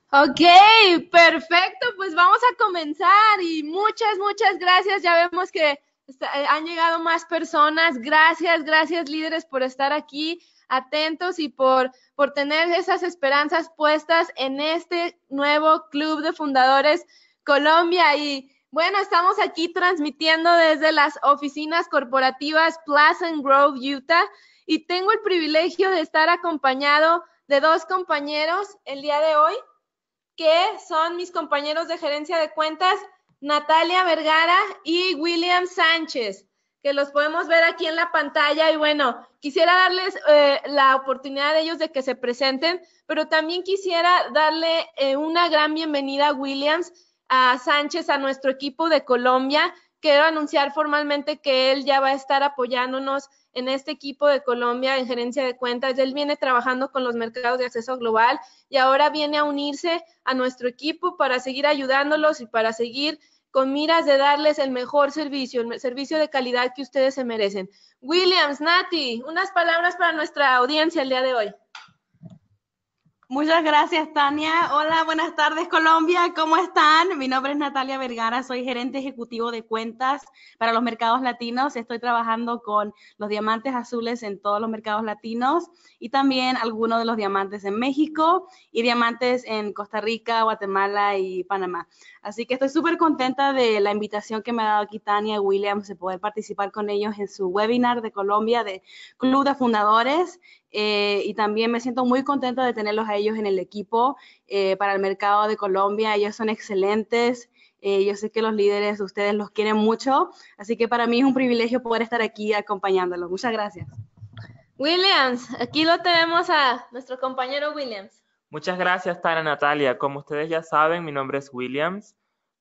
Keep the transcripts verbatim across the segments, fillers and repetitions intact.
Ok, perfecto, pues vamos a comenzar y muchas, muchas gracias. Ya vemos que está- eh, han llegado más personas. Gracias, gracias líderes por estar aquí atentos y por, por tener esas esperanzas puestas en este nuevo Club de Fundadores Colombia. Y bueno, estamos aquí transmitiendo desde las oficinas corporativas Pleasant Grove, Utah, y tengo el privilegio de estar acompañado de dos compañeros el día de hoy que son mis compañeros de gerencia de cuentas, Natalia Vergara y William Sánchez, que los podemos ver aquí en la pantalla. Y bueno, quisiera darles eh, la oportunidad de ellos de que se presenten, pero también quisiera darle eh, una gran bienvenida a Williams, a Sánchez, a nuestro equipo de Colombia. Quiero anunciar formalmente que él ya va a estar apoyándonos en este equipo de Colombia en gerencia de cuentas. Él viene trabajando con los mercados de acceso global y ahora viene a unirse a nuestro equipo para seguir ayudándolos y para seguir con miras de darles el mejor servicio, el servicio de calidad que ustedes se merecen. Williams, Nati, unas palabras para nuestra audiencia el día de hoy. Muchas gracias, Tania. Hola, buenas tardes, Colombia. ¿Cómo están? Mi nombre es Natalia Vergara, soy gerente ejecutivo de cuentas para los mercados latinos. Estoy trabajando con los diamantes azules en todos los mercados latinos y también algunos de los diamantes en México y diamantes en Costa Rica, Guatemala y Panamá. Así que estoy súper contenta de la invitación que me ha dado aquí Tania y Williams de poder participar con ellos en su webinar de Colombia de Club de Fundadores. Eh, y también me siento muy contenta de tenerlos a ellos en el equipo eh, para el mercado de Colombia. Ellos son excelentes. Eh, yo sé que los líderes de ustedes los quieren mucho, así que para mí es un privilegio poder estar aquí acompañándolos. Muchas gracias. Williams, aquí lo tenemos a nuestro compañero Williams. Muchas gracias, Tana Natalia. Como ustedes ya saben, mi nombre es Williams.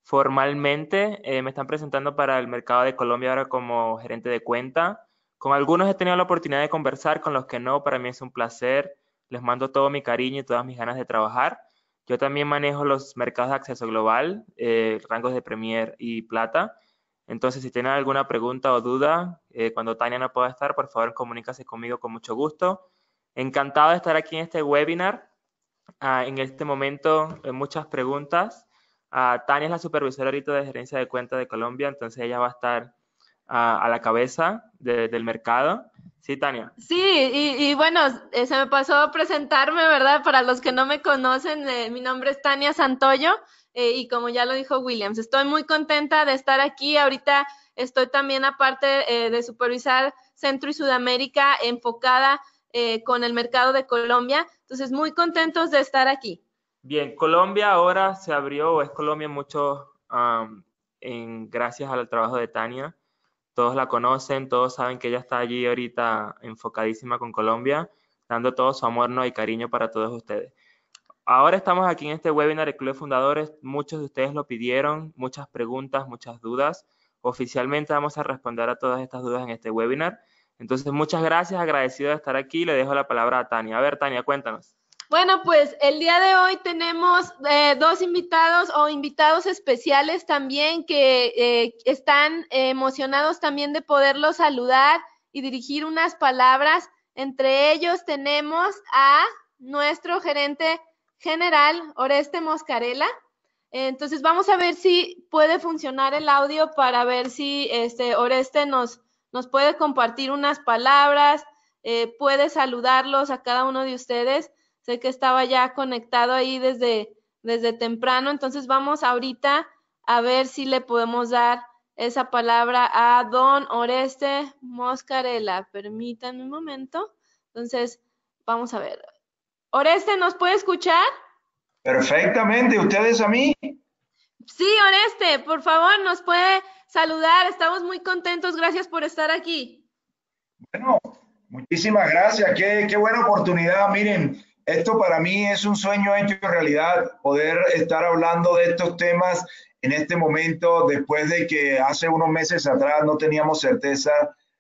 Formalmente eh, me están presentando para el mercado de Colombia ahora como gerente de cuenta. Con algunos he tenido la oportunidad de conversar, con los que no, para mí es un placer. Les mando todo mi cariño y todas mis ganas de trabajar. Yo también manejo los mercados de acceso global, eh, rangos de Premier y Plata. Entonces, si tienen alguna pregunta o duda, eh, cuando Tania no pueda estar, por favor, comunícase conmigo con mucho gusto. Encantado de estar aquí en este webinar. Uh, en este momento, eh, muchas preguntas. Uh, Tania es la supervisora ahorita de gerencia de cuentas de Colombia, entonces ella va a estar uh, a la cabeza de, del mercado. Sí, Tania. Sí, y, y bueno, eh, se me pasó presentarme, ¿verdad? Para los que no me conocen, eh, mi nombre es Tania Santoyo eh, y como ya lo dijo Williams, estoy muy contenta de estar aquí. Ahorita estoy también, aparte eh, de supervisar Centro y Sudamérica, enfocada eh, con el mercado de Colombia. Entonces, muy contentos de estar aquí. Bien, Colombia ahora se abrió, es Colombia mucho um, en, gracias al trabajo de Tania. Todos la conocen, todos saben que ella está allí ahorita enfocadísima con Colombia, dando todo su amor, ¿no? y cariño para todos ustedes. Ahora estamos aquí en este webinar de Club de Fundadores. Muchos de ustedes lo pidieron, muchas preguntas, muchas dudas. Oficialmente vamos a responder a todas estas dudas en este webinar. Entonces, muchas gracias, agradecido de estar aquí. Le dejo la palabra a Tania. A ver, Tania, cuéntanos. Bueno, pues el día de hoy tenemos eh, dos invitados o invitados especiales también que eh, están eh, emocionados también de poderlos saludar y dirigir unas palabras. Entre ellos tenemos a nuestro gerente general, Oreste Moscarella. Entonces vamos a ver si puede funcionar el audio para ver si este Oreste nos, nos puede compartir unas palabras, eh, puede saludarlos a cada uno de ustedes. Sé que estaba ya conectado ahí desde, desde temprano, entonces vamos ahorita a ver si le podemos dar esa palabra a don Oreste Moscarella. Permítanme un momento. Entonces, vamos a ver. Oreste, ¿nos puede escuchar? Perfectamente, ¿ustedes a mí? Sí, Oreste, por favor, nos puede saludar. Estamos muy contentos. Gracias por estar aquí. Bueno, muchísimas gracias. Qué, qué buena oportunidad. Miren, esto para mí es un sueño hecho realidad, poder estar hablando de estos temas en este momento, después de que hace unos meses atrás no teníamos certeza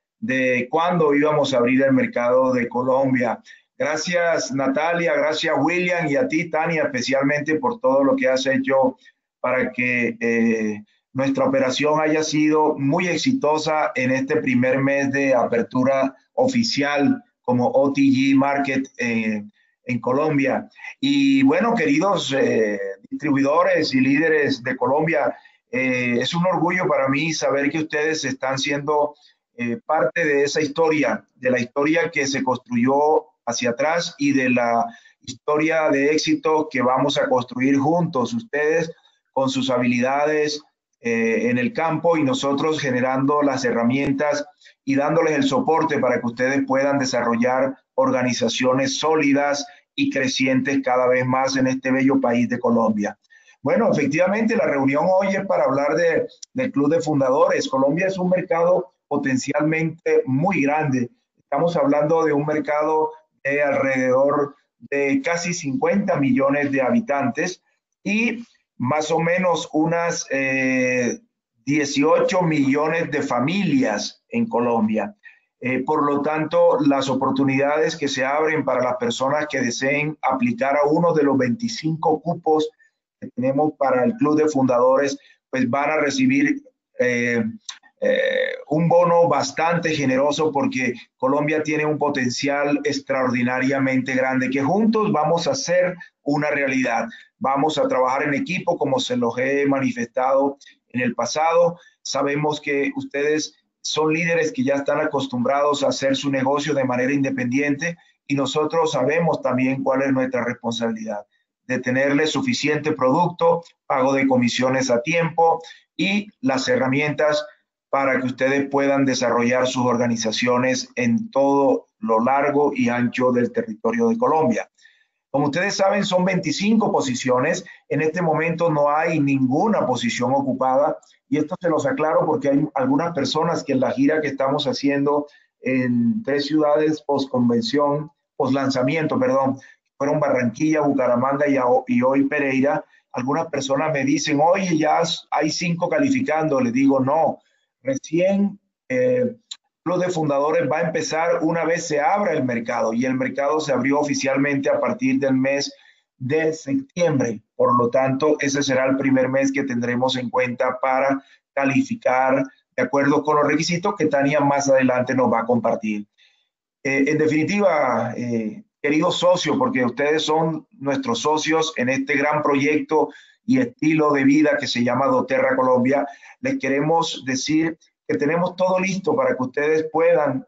de cuándo íbamos a abrir el mercado de Colombia. Gracias, Natalia, gracias, William, y a ti, Tania, especialmente por todo lo que has hecho para que eh, nuestra operación haya sido muy exitosa en este primer mes de apertura oficial como O T G Market eh, en Colombia. Y bueno, queridos eh, distribuidores y líderes de Colombia, eh, es un orgullo para mí saber que ustedes están siendo eh, parte de esa historia, de la historia que se construyó hacia atrás y de la historia de éxito que vamos a construir juntos, ustedes con sus habilidades eh, en el campo y nosotros generando las herramientas y dándoles el soporte para que ustedes puedan desarrollar organizaciones sólidas y crecientes cada vez más en este bello país de Colombia. Bueno, efectivamente la reunión hoy es para hablar de, del Club de Fundadores. Colombia es un mercado potencialmente muy grande. Estamos hablando de un mercado de alrededor de casi cincuenta millones de habitantes y más o menos unas eh, dieciocho millones de familias en Colombia. Eh, por lo tanto, las oportunidades que se abren para las personas que deseen aplicar a uno de los veinticinco cupos que tenemos para el Club de Fundadores, pues van a recibir eh, eh, un bono bastante generoso porque Colombia tiene un potencial extraordinariamente grande que juntos vamos a hacer una realidad. Vamos a trabajar en equipo como se los he manifestado en el pasado. Sabemos que ustedes son líderes que ya están acostumbrados a hacer su negocio de manera independiente y nosotros sabemos también cuál es nuestra responsabilidad de tenerles suficiente producto, pago de comisiones a tiempo y las herramientas para que ustedes puedan desarrollar sus organizaciones en todo lo largo y ancho del territorio de Colombia. Como ustedes saben, son veinticinco posiciones. En este momento no hay ninguna posición ocupada. Y esto se los aclaro porque hay algunas personas que en la gira que estamos haciendo en tres ciudades post-convención, post-lanzamiento, perdón, fueron Barranquilla, Bucaramanga y, y hoy Pereira. Algunas personas me dicen, oye, ya hay cinco calificando. Les digo, no, recién eh, Club de Fundadores va a empezar una vez se abra el mercado y el mercado se abrió oficialmente a partir del mes de septiembre. Por lo tanto, ese será el primer mes que tendremos en cuenta para calificar de acuerdo con los requisitos que Tania más adelante nos va a compartir. Eh, en definitiva, eh, queridos socios, porque ustedes son nuestros socios en este gran proyecto y estilo de vida que se llama doTERRA Colombia, les queremos decir que tenemos todo listo para que ustedes puedan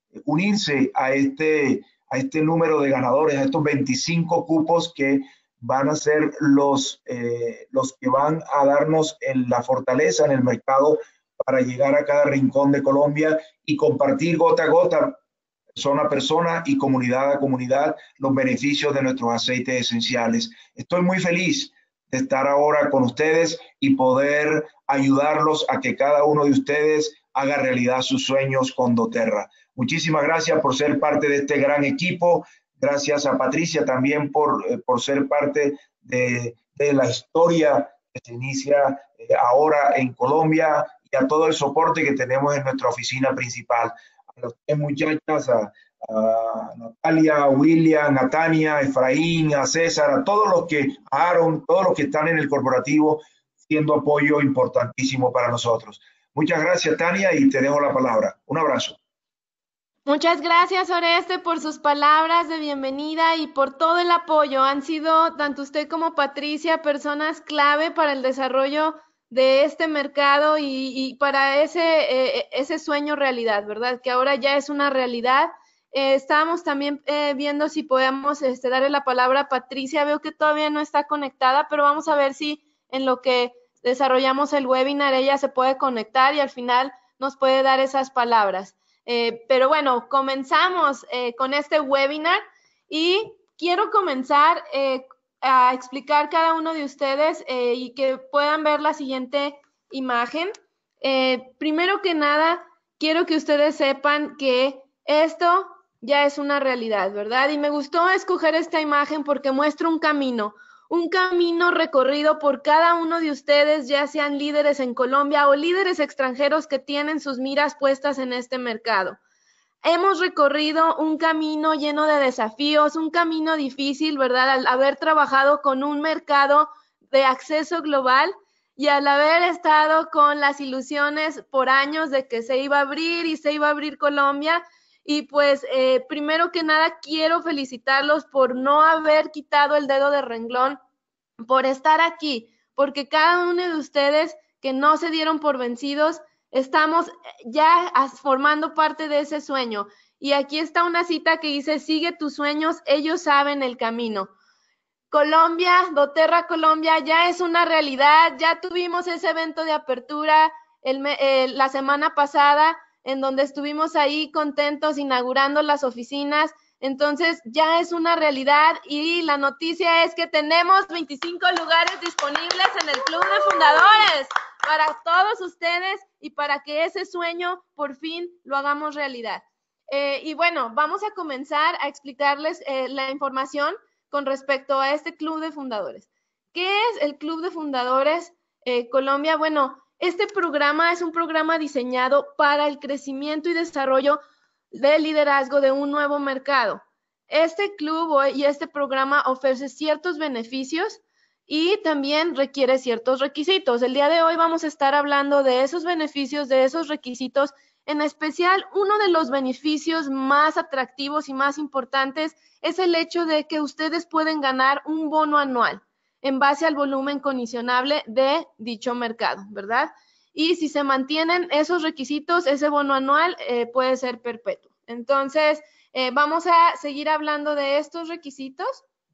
unirse a este, a este número de ganadores, a estos veinticinco cupos que van a ser los, eh, los que van a darnos en la fortaleza en el mercado para llegar a cada rincón de Colombia y compartir gota a gota, persona a persona y comunidad a comunidad, los beneficios de nuestros aceites esenciales. Estoy muy feliz de estar ahora con ustedes y poder ayudarlos a que cada uno de ustedes haga realidad sus sueños con doTERRA. Muchísimas gracias por ser parte de este gran equipo. Gracias a Patricia también por, eh, por ser parte de, de la historia que se inicia eh, ahora en Colombia y a todo el soporte que tenemos en nuestra oficina principal. A las tres muchachas, a, a Natalia, a William, a Tania, a Efraín, a César, a todos los que, a Aaron, todos los que están en el corporativo, siendo apoyo importantísimo para nosotros. Muchas gracias, Tania, y te dejo la palabra. Un abrazo. Muchas gracias, Oreste, por sus palabras de bienvenida y por todo el apoyo. Han sido, tanto usted como Patricia, personas clave para el desarrollo de este mercado y, y para ese, eh, ese sueño realidad, ¿verdad? Que ahora ya es una realidad. Eh, estábamos también eh, viendo si podemos este, darle la palabra a Patricia. Veo que todavía no está conectada, pero vamos a ver si en lo que desarrollamos el webinar ella se puede conectar y al final nos puede dar esas palabras. Eh, pero bueno, comenzamos eh, con este webinar y quiero comenzar eh, a explicar cada uno de ustedes eh, y que puedan ver la siguiente imagen. Eh, primero que nada, quiero que ustedes sepan que esto ya es una realidad, ¿verdad? Y me gustó escoger esta imagen porque muestra un camino, un camino recorrido por cada uno de ustedes, ya sean líderes en Colombia o líderes extranjeros que tienen sus miras puestas en este mercado. Hemos recorrido un camino lleno de desafíos, un camino difícil, ¿verdad? Al haber trabajado con un mercado de acceso global y al haber estado con las ilusiones por años de que se iba a abrir y se iba a abrir Colombia. Y pues, eh, primero que nada, quiero felicitarlos por no haber quitado el dedo de renglón, por estar aquí, porque cada uno de ustedes que no se dieron por vencidos, estamos ya formando parte de ese sueño. Y aquí está una cita que dice, sigue tus sueños, ellos saben el camino. Colombia, doTERRA Colombia, ya es una realidad, ya tuvimos ese evento de apertura el, eh, la semana pasada, en donde estuvimos ahí contentos inaugurando las oficinas. Entonces ya es una realidad y la noticia es que tenemos veinticinco lugares disponibles en el Club de Fundadores para todos ustedes y para que ese sueño por fin lo hagamos realidad. Eh, y bueno, vamos a comenzar a explicarles eh, la información con respecto a este Club de Fundadores. ¿Qué es el Club de Fundadores eh, Colombia? Bueno, este programa es un programa diseñado para el crecimiento y desarrollo de liderazgo de un nuevo mercado. Este club y este programa ofrece ciertos beneficios y también requiere ciertos requisitos. El día de hoy vamos a estar hablando de esos beneficios, de esos requisitos. En especial, uno de los beneficios más atractivos y más importantes es el hecho de que ustedes pueden ganar un bono anual en base al volumen condicionable de dicho mercado, ¿verdad? Y si se mantienen esos requisitos, ese bono anual eh, puede ser perpetuo. Entonces, eh, vamos a seguir hablando de estos requisitos.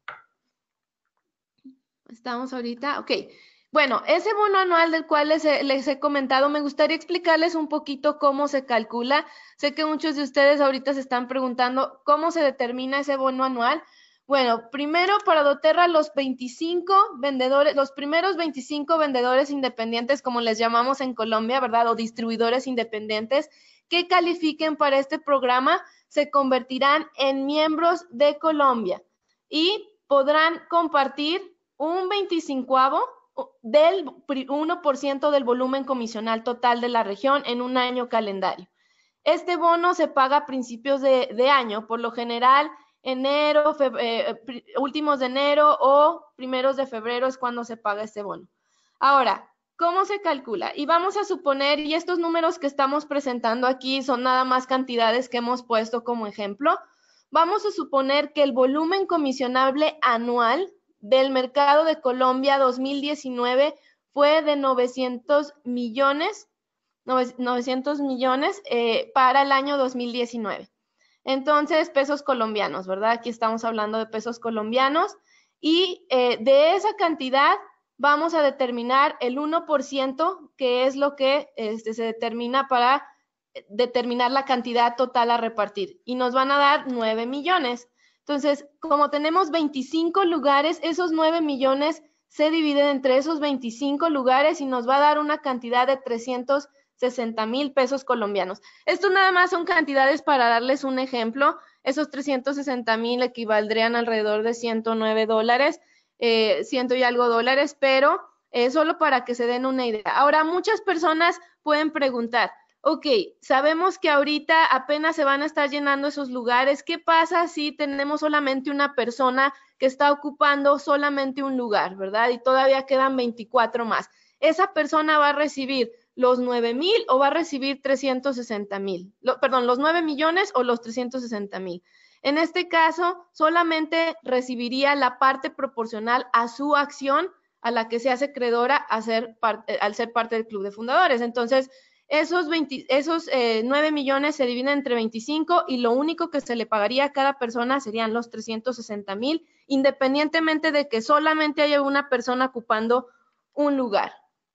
Estamos ahorita, ok. Bueno, ese bono anual del cual les he, les he comentado, me gustaría explicarles un poquito cómo se calcula. Sé que muchos de ustedes ahorita se están preguntando cómo se determina ese bono anual. Bueno, primero para doTERRA los veinticinco vendedores, los primeros veinticinco vendedores independientes, como les llamamos en Colombia, ¿verdad? O distribuidores independientes que califiquen para este programa se convertirán en miembros de Colombia y podrán compartir un veinticincuavo del uno por ciento del volumen comisional total de la región en un año calendario. Este bono se paga a principios de, de año, por lo general enero, febrero, eh, últimos de enero o primeros de febrero es cuando se paga este bono. Ahora, ¿cómo se calcula? Y vamos a suponer, y estos números que estamos presentando aquí son nada más cantidades que hemos puesto como ejemplo, vamos a suponer que el volumen comisionable anual del mercado de Colombia dos mil diecinueve fue de novecientos millones, novecientos millones eh, para el año dos mil diecinueve. Entonces, pesos colombianos, ¿verdad? Aquí estamos hablando de pesos colombianos y eh, de esa cantidad vamos a determinar el uno por ciento, que es lo que este, se determina para determinar la cantidad total a repartir y nos van a dar nueve millones. Entonces, como tenemos veinticinco lugares, esos nueve millones se dividen entre esos veinticinco lugares y nos va a dar una cantidad de trescientos sesenta mil pesos colombianos. Esto nada más son cantidades para darles un ejemplo. Esos trescientos sesenta mil equivaldrían alrededor de ciento nueve dólares, eh, ciento y algo dólares, pero eh, solo para que se den una idea. Ahora, muchas personas pueden preguntar, ok, sabemos que ahorita apenas se van a estar llenando esos lugares. ¿Qué pasa si tenemos solamente una persona que está ocupando solamente un lugar, verdad? Y todavía quedan veinticuatro más. Esa persona va a recibir los nueve mil o va a recibir trescientos sesenta mil. Lo, perdón, los nueve millones o los trescientos sesenta mil. En este caso, solamente recibiría la parte proporcional a su acción a la que se hace acreedora a ser parte, al ser parte del Club de Fundadores. Entonces, Esos, veinte, esos eh, nueve millones se dividen entre veinticinco y lo único que se le pagaría a cada persona serían los trescientos sesenta mil, independientemente de que solamente haya una persona ocupando un lugar.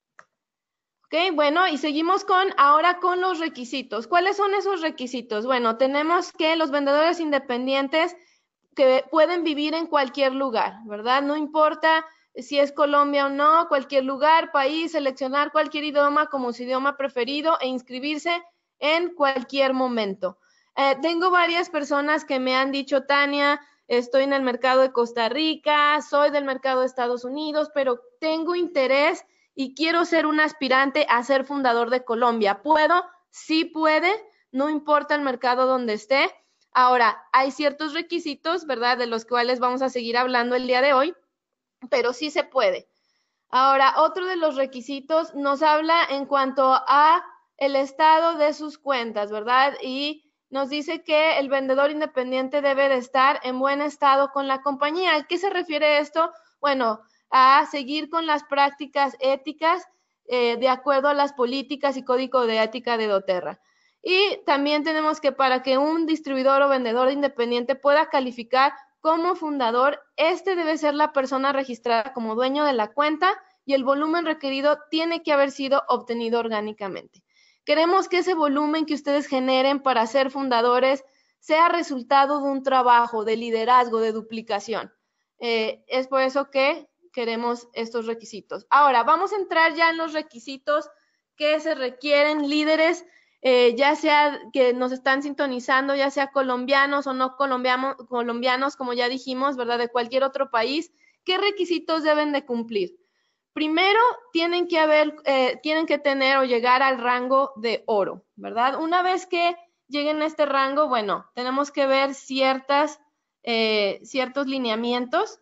Ok, bueno, y seguimos con ahora con los requisitos. ¿Cuáles son esos requisitos? Bueno, tenemos que los vendedores independientes que pueden vivir en cualquier lugar, ¿verdad? No importa si es Colombia o no, cualquier lugar, país, seleccionar cualquier idioma como su idioma preferido e inscribirse en cualquier momento. Eh, tengo varias personas que me han dicho, Tania, estoy en el mercado de Costa Rica, soy del mercado de Estados Unidos, pero tengo interés y quiero ser un aspirante a ser fundador de Colombia. ¿Puedo? Sí puede, no importa el mercado donde esté. Ahora, hay ciertos requisitos, ¿verdad?, de los cuales vamos a seguir hablando el día de hoy, pero sí se puede. Ahora, otro de los requisitos nos habla en cuanto a el estado de sus cuentas, ¿verdad? Y nos dice que el vendedor independiente debe de estar en buen estado con la compañía. ¿A qué se refiere esto? Bueno, a seguir con las prácticas éticas eh, de acuerdo a las políticas y código de ética de doTERRA. Y también tenemos que para que un distribuidor o vendedor independiente pueda calificar como fundador, este debe ser la persona registrada como dueño de la cuenta y el volumen requerido tiene que haber sido obtenido orgánicamente. Queremos que ese volumen que ustedes generen para ser fundadores sea resultado de un trabajo, de liderazgo, de duplicación. Eh, es por eso que queremos estos requisitos. Ahora, vamos a entrar ya en los requisitos que se requieren líderes, eh, ya sea que nos están sintonizando, ya sea colombianos o no colombianos, colombianos, como ya dijimos, ¿verdad? De cualquier otro país. ¿Qué requisitos deben de cumplir? Primero, tienen que haber, eh, tienen que tener o llegar al rango de oro, ¿verdad? Una vez que lleguen a este rango, bueno, tenemos que ver ciertas, eh, ciertos lineamientos.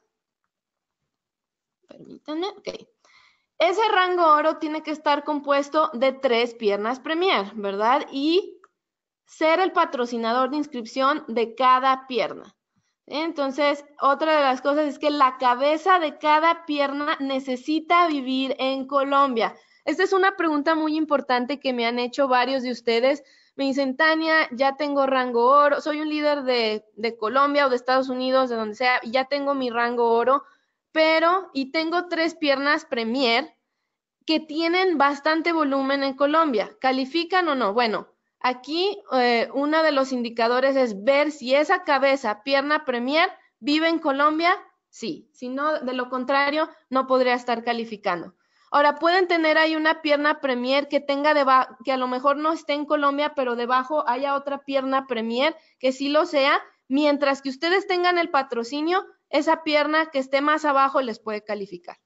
Permítanme, ok. Ese rango oro tiene que estar compuesto de tres piernas Premier, ¿verdad? Y ser el patrocinador de inscripción de cada pierna. Entonces, otra de las cosas es que la cabeza de cada pierna necesita vivir en Colombia. Esta es una pregunta muy importante que me han hecho varios de ustedes. Me dicen, Tania, ya tengo rango oro, soy un líder de, de Colombia o de Estados Unidos, de donde sea, y ya tengo mi rango oro, pero, y tengo tres piernas Premier que tienen bastante volumen en Colombia. ¿Califican o no? Bueno, aquí eh, uno de los indicadores es ver si esa cabeza, pierna Premier, vive en Colombia, sí. Si no, de lo contrario, no podría estar calificando. Ahora, pueden tener ahí una pierna Premier que tenga debajo, que a lo mejor no esté en Colombia, pero debajo haya otra pierna Premier que sí lo sea, mientras que ustedes tengan el patrocinio, esa pierna que esté más abajo les puede calificar.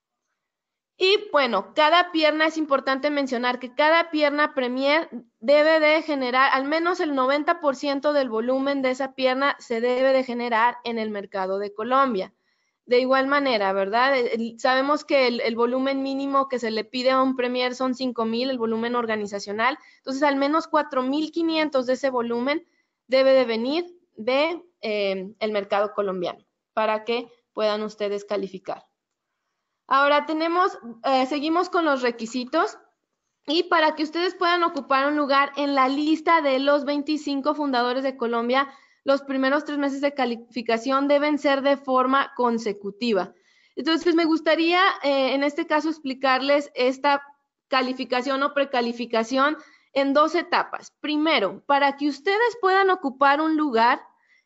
Y bueno, cada pierna, es importante mencionar que cada pierna Premier debe de generar, al menos el noventa por ciento del volumen de esa pierna se debe de generar en el mercado de Colombia. De igual manera, ¿verdad? Sabemos que el, el volumen mínimo que se le pide a un Premier son cinco mil, el volumen organizacional. Entonces, al menos cuatro mil quinientos de ese volumen debe de venir de eh, el mercado colombiano para que puedan ustedes calificar. Ahora tenemos, eh, seguimos con los requisitos y para que ustedes puedan ocupar un lugar en la lista de los veinticinco fundadores de Colombia, los primeros tres meses de calificación deben ser de forma consecutiva. Entonces, me gustaría eh, en este caso explicarles esta calificación o precalificación en dos etapas. Primero, para que ustedes puedan ocupar un lugar,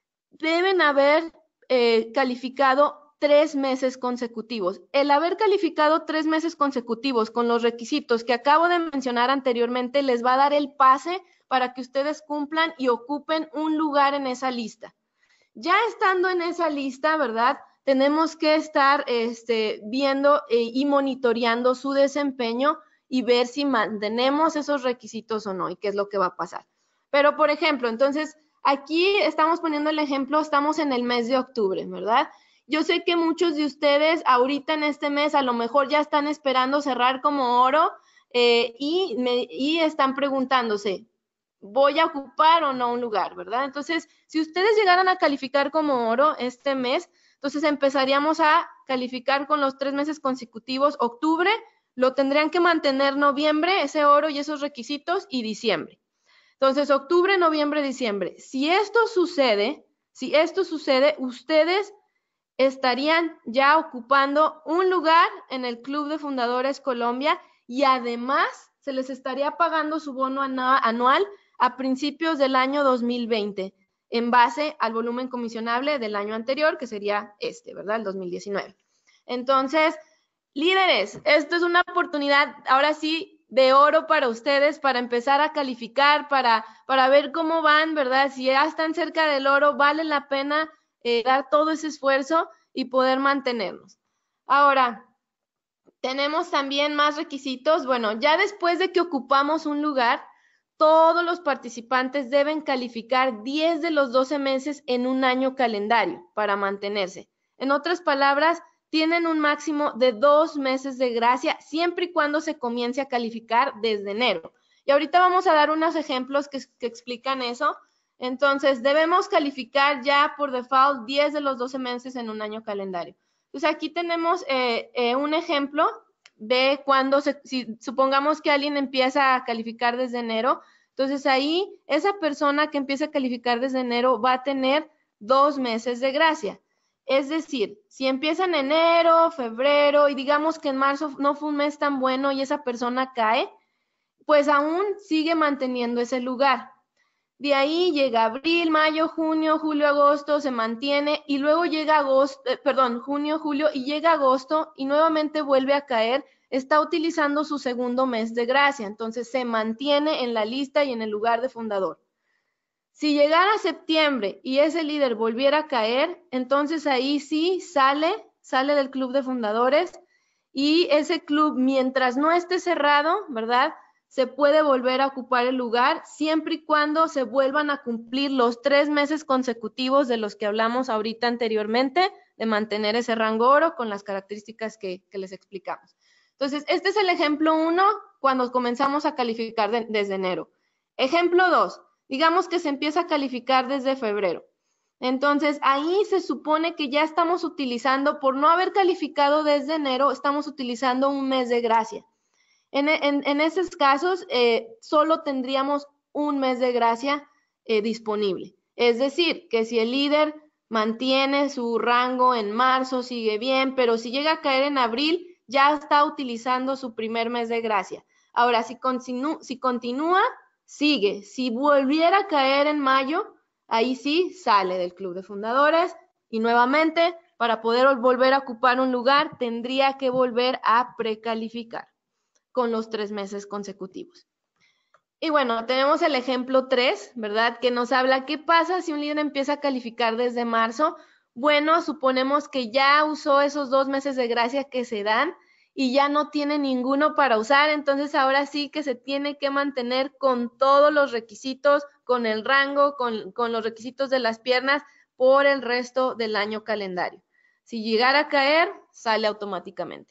deben haber eh, calificado tres meses consecutivos. El haber calificado tres meses consecutivos con los requisitos que acabo de mencionar anteriormente les va a dar el pase para que ustedes cumplan y ocupen un lugar en esa lista. Ya estando en esa lista, ¿verdad? Tenemos que estar este, viendo eh, y monitoreando su desempeño y ver si mantenemos esos requisitos o no y qué es lo que va a pasar. Pero, por ejemplo, entonces, aquí estamos poniendo el ejemplo, estamos en el mes de octubre, ¿verdad? Yo sé que muchos de ustedes ahorita en este mes a lo mejor ya están esperando cerrar como oro eh, y, me, y están preguntándose, ¿voy a ocupar o no un lugar, verdad? Entonces, si ustedes llegaran a calificar como oro este mes, entonces empezaríamos a calificar con los tres meses consecutivos. Octubre lo tendrían que mantener noviembre, ese oro y esos requisitos, y diciembre. Entonces, octubre, noviembre, diciembre. Si esto sucede, si esto sucede, ustedes estarían ya ocupando un lugar en el Club de Fundadores Colombia y además se les estaría pagando su bono anual a principios del año dos mil veinte en base al volumen comisionable del año anterior, que sería este, ¿verdad? El dos mil diecinueve. Entonces, líderes, esto es una oportunidad, ahora sí, de oro para ustedes, para empezar a calificar, para, para ver cómo van, ¿verdad? Si ya están cerca del oro, vale la pena Eh, dar todo ese esfuerzo y poder mantenernos. Ahora, tenemos también más requisitos. Bueno, ya después de que ocupamos un lugar, todos los participantes deben calificar diez de los doce meses en un año calendario para mantenerse. En otras palabras, tienen un máximo de dos meses de gracia siempre y cuando se comience a calificar desde enero. Y ahorita vamos a dar unos ejemplos que, que explican eso. Entonces, debemos calificar ya por default diez de los doce meses en un año calendario. Entonces, aquí tenemos eh, eh, un ejemplo de cuando, se, si supongamos que alguien empieza a calificar desde enero, entonces ahí esa persona que empieza a calificar desde enero va a tener dos meses de gracia. Es decir, si empieza en enero, febrero y digamos que en marzo no fue un mes tan bueno y esa persona cae, pues aún sigue manteniendo ese lugar. De ahí llega abril, mayo, junio, julio, agosto, se mantiene y luego llega agosto, eh, perdón, junio, julio y llega agosto y nuevamente vuelve a caer, está utilizando su segundo mes de gracia, entonces se mantiene en la lista y en el lugar de fundador. Si llegara a septiembre y ese líder volviera a caer, entonces ahí sí sale, sale del club de fundadores y ese club, mientras no esté cerrado, ¿verdad?, se puede volver a ocupar el lugar siempre y cuando se vuelvan a cumplir los tres meses consecutivos de los que hablamos ahorita anteriormente, de mantener ese rango oro con las características que, que les explicamos. Entonces, este es el ejemplo uno cuando comenzamos a calificar de, desde enero. Ejemplo dos, digamos que se empieza a calificar desde febrero. Entonces, ahí se supone que ya estamos utilizando, por no haber calificado desde enero, estamos utilizando un mes de gracia. En, en, en esos casos, eh, solo tendríamos un mes de gracia eh, disponible. Es decir, que si el líder mantiene su rango en marzo, sigue bien, pero si llega a caer en abril, ya está utilizando su primer mes de gracia. Ahora, si, continu si continúa, sigue. Si volviera a caer en mayo, ahí sí sale del club de fundadores y nuevamente, para poder volver a ocupar un lugar, tendría que volver a precalificar con los tres meses consecutivos. Y bueno, tenemos el ejemplo tres, ¿verdad? Que nos habla qué pasa si un líder empieza a calificar desde marzo. Bueno, suponemos que ya usó esos dos meses de gracia que se dan y ya no tiene ninguno para usar, entonces ahora sí que se tiene que mantener con todos los requisitos, con el rango, con, con los requisitos de las piernas por el resto del año calendario. Si llegara a caer, sale automáticamente.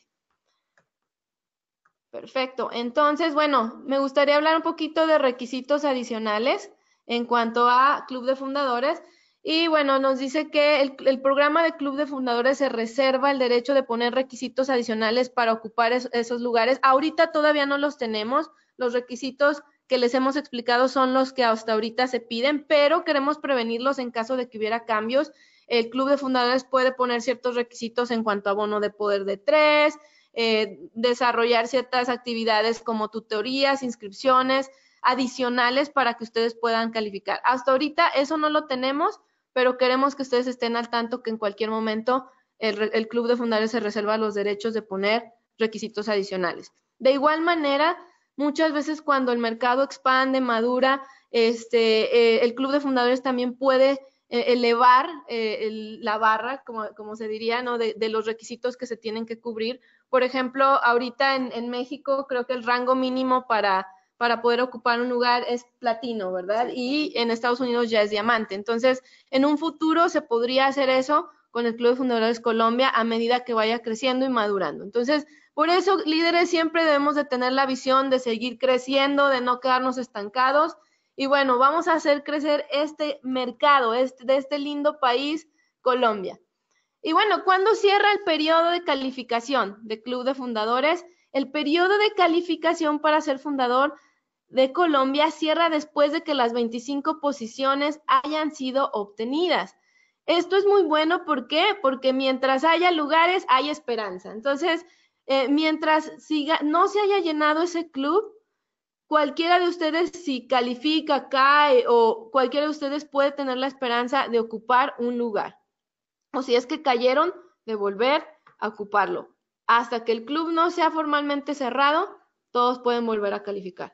Perfecto. Entonces, bueno, me gustaría hablar un poquito de requisitos adicionales en cuanto a Club de Fundadores. Y bueno, nos dice que el, el programa de Club de Fundadores se reserva el derecho de poner requisitos adicionales para ocupar es, esos lugares. Ahorita todavía no los tenemos. Los requisitos que les hemos explicado son los que hasta ahorita se piden, pero queremos prevenirlos en caso de que hubiera cambios. El Club de Fundadores puede poner ciertos requisitos en cuanto a bono de poder de tres, Eh, desarrollar ciertas actividades como tutorías, inscripciones adicionales para que ustedes puedan calificar. Hasta ahorita eso no lo tenemos, pero queremos que ustedes estén al tanto que en cualquier momento el, el Club de Fundadores se reserva los derechos de poner requisitos adicionales. De igual manera, muchas veces cuando el mercado expande, madura, este, eh, el Club de Fundadores también puede eh, elevar eh, el, la barra, como, como se diría, ¿no? de, de los requisitos que se tienen que cubrir. Por ejemplo, ahorita en, en México creo que el rango mínimo para, para poder ocupar un lugar es platino, ¿verdad? Y en Estados Unidos ya es diamante. Entonces, en un futuro se podría hacer eso con el Club de Fundadores Colombia a medida que vaya creciendo y madurando. Entonces, por eso, líderes, siempre debemos de tener la visión de seguir creciendo, de no quedarnos estancados. Y bueno, vamos a hacer crecer este mercado este, de este lindo país, Colombia. Y bueno, ¿cuándo cierra el periodo de calificación de Club de Fundadores? El periodo de calificación para ser fundador de Colombia cierra después de que las veinticinco posiciones hayan sido obtenidas. Esto es muy bueno, ¿por qué? Porque mientras haya lugares, hay esperanza. Entonces, eh, mientras siga, no se haya llenado ese club, cualquiera de ustedes, si califica, cae, o cualquiera de ustedes puede tener la esperanza de ocupar un lugar. O si es que cayeron, de volver a ocuparlo. Hasta que el club no sea formalmente cerrado, todos pueden volver a calificar.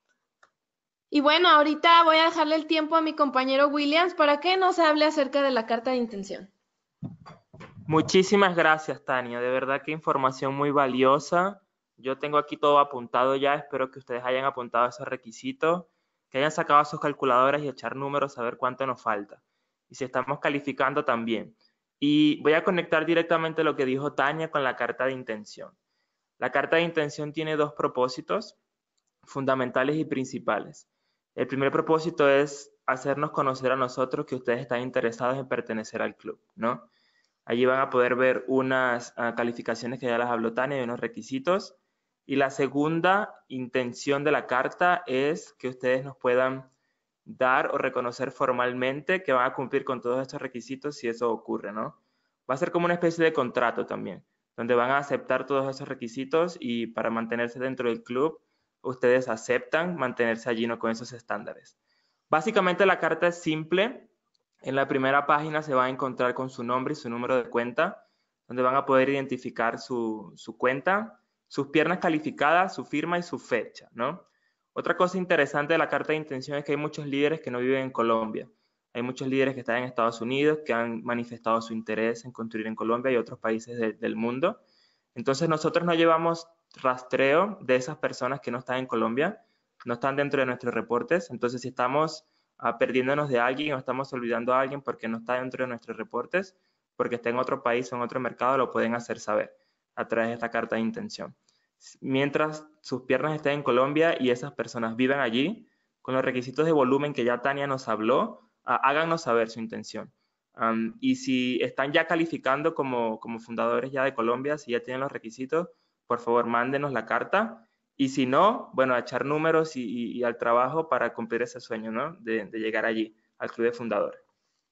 Y bueno, ahorita voy a dejarle el tiempo a mi compañero Williams para que nos hable acerca de la carta de intención. Muchísimas gracias, Tania. De verdad que información muy valiosa. Yo tengo aquí todo apuntado ya. Espero que ustedes hayan apuntado esos requisitos, que hayan sacado sus calculadoras y echar números a ver cuánto nos falta. Y si estamos calificando también. Y voy a conectar directamente lo que dijo Tania con la carta de intención. La carta de intención tiene dos propósitos fundamentales y principales. El primer propósito es hacernos conocer a nosotros que ustedes están interesados en pertenecer al club, ¿no? Allí van a poder ver unas uh, calificaciones que ya las habló Tania y unos requisitos. Y la segunda intención de la carta es que ustedes nos puedan dar o reconocer formalmente que van a cumplir con todos estos requisitos si eso ocurre, ¿no? Va a ser como una especie de contrato también, donde van a aceptar todos esos requisitos y para mantenerse dentro del club, ustedes aceptan mantenerse allí, ¿no? Con esos estándares. Básicamente la carta es simple. En la primera página se va a encontrar con su nombre y su número de cuenta, donde van a poder identificar su, su cuenta, sus piernas calificadas, su firma y su fecha, ¿no? Otra cosa interesante de la carta de intención es que hay muchos líderes que no viven en Colombia. Hay muchos líderes que están en Estados Unidos, que han manifestado su interés en construir en Colombia y otros países de, del mundo. Entonces nosotros no llevamos rastreo de esas personas que no están en Colombia, no están dentro de nuestros reportes. Entonces si estamos uh, perdiéndonos de alguien o estamos olvidando a alguien porque no está dentro de nuestros reportes, porque está en otro país o en otro mercado, lo pueden hacer saber a través de esta carta de intención. Mientras sus piernas estén en Colombia y esas personas vivan allí, con los requisitos de volumen que ya Tania nos habló, uh, háganos saber su intención. Um, y si están ya calificando como, como fundadores ya de Colombia, si ya tienen los requisitos, por favor, mándenos la carta. Y si no, bueno, a echar números y, y, y al trabajo para cumplir ese sueño, ¿no? De, de llegar allí, al club de fundadores.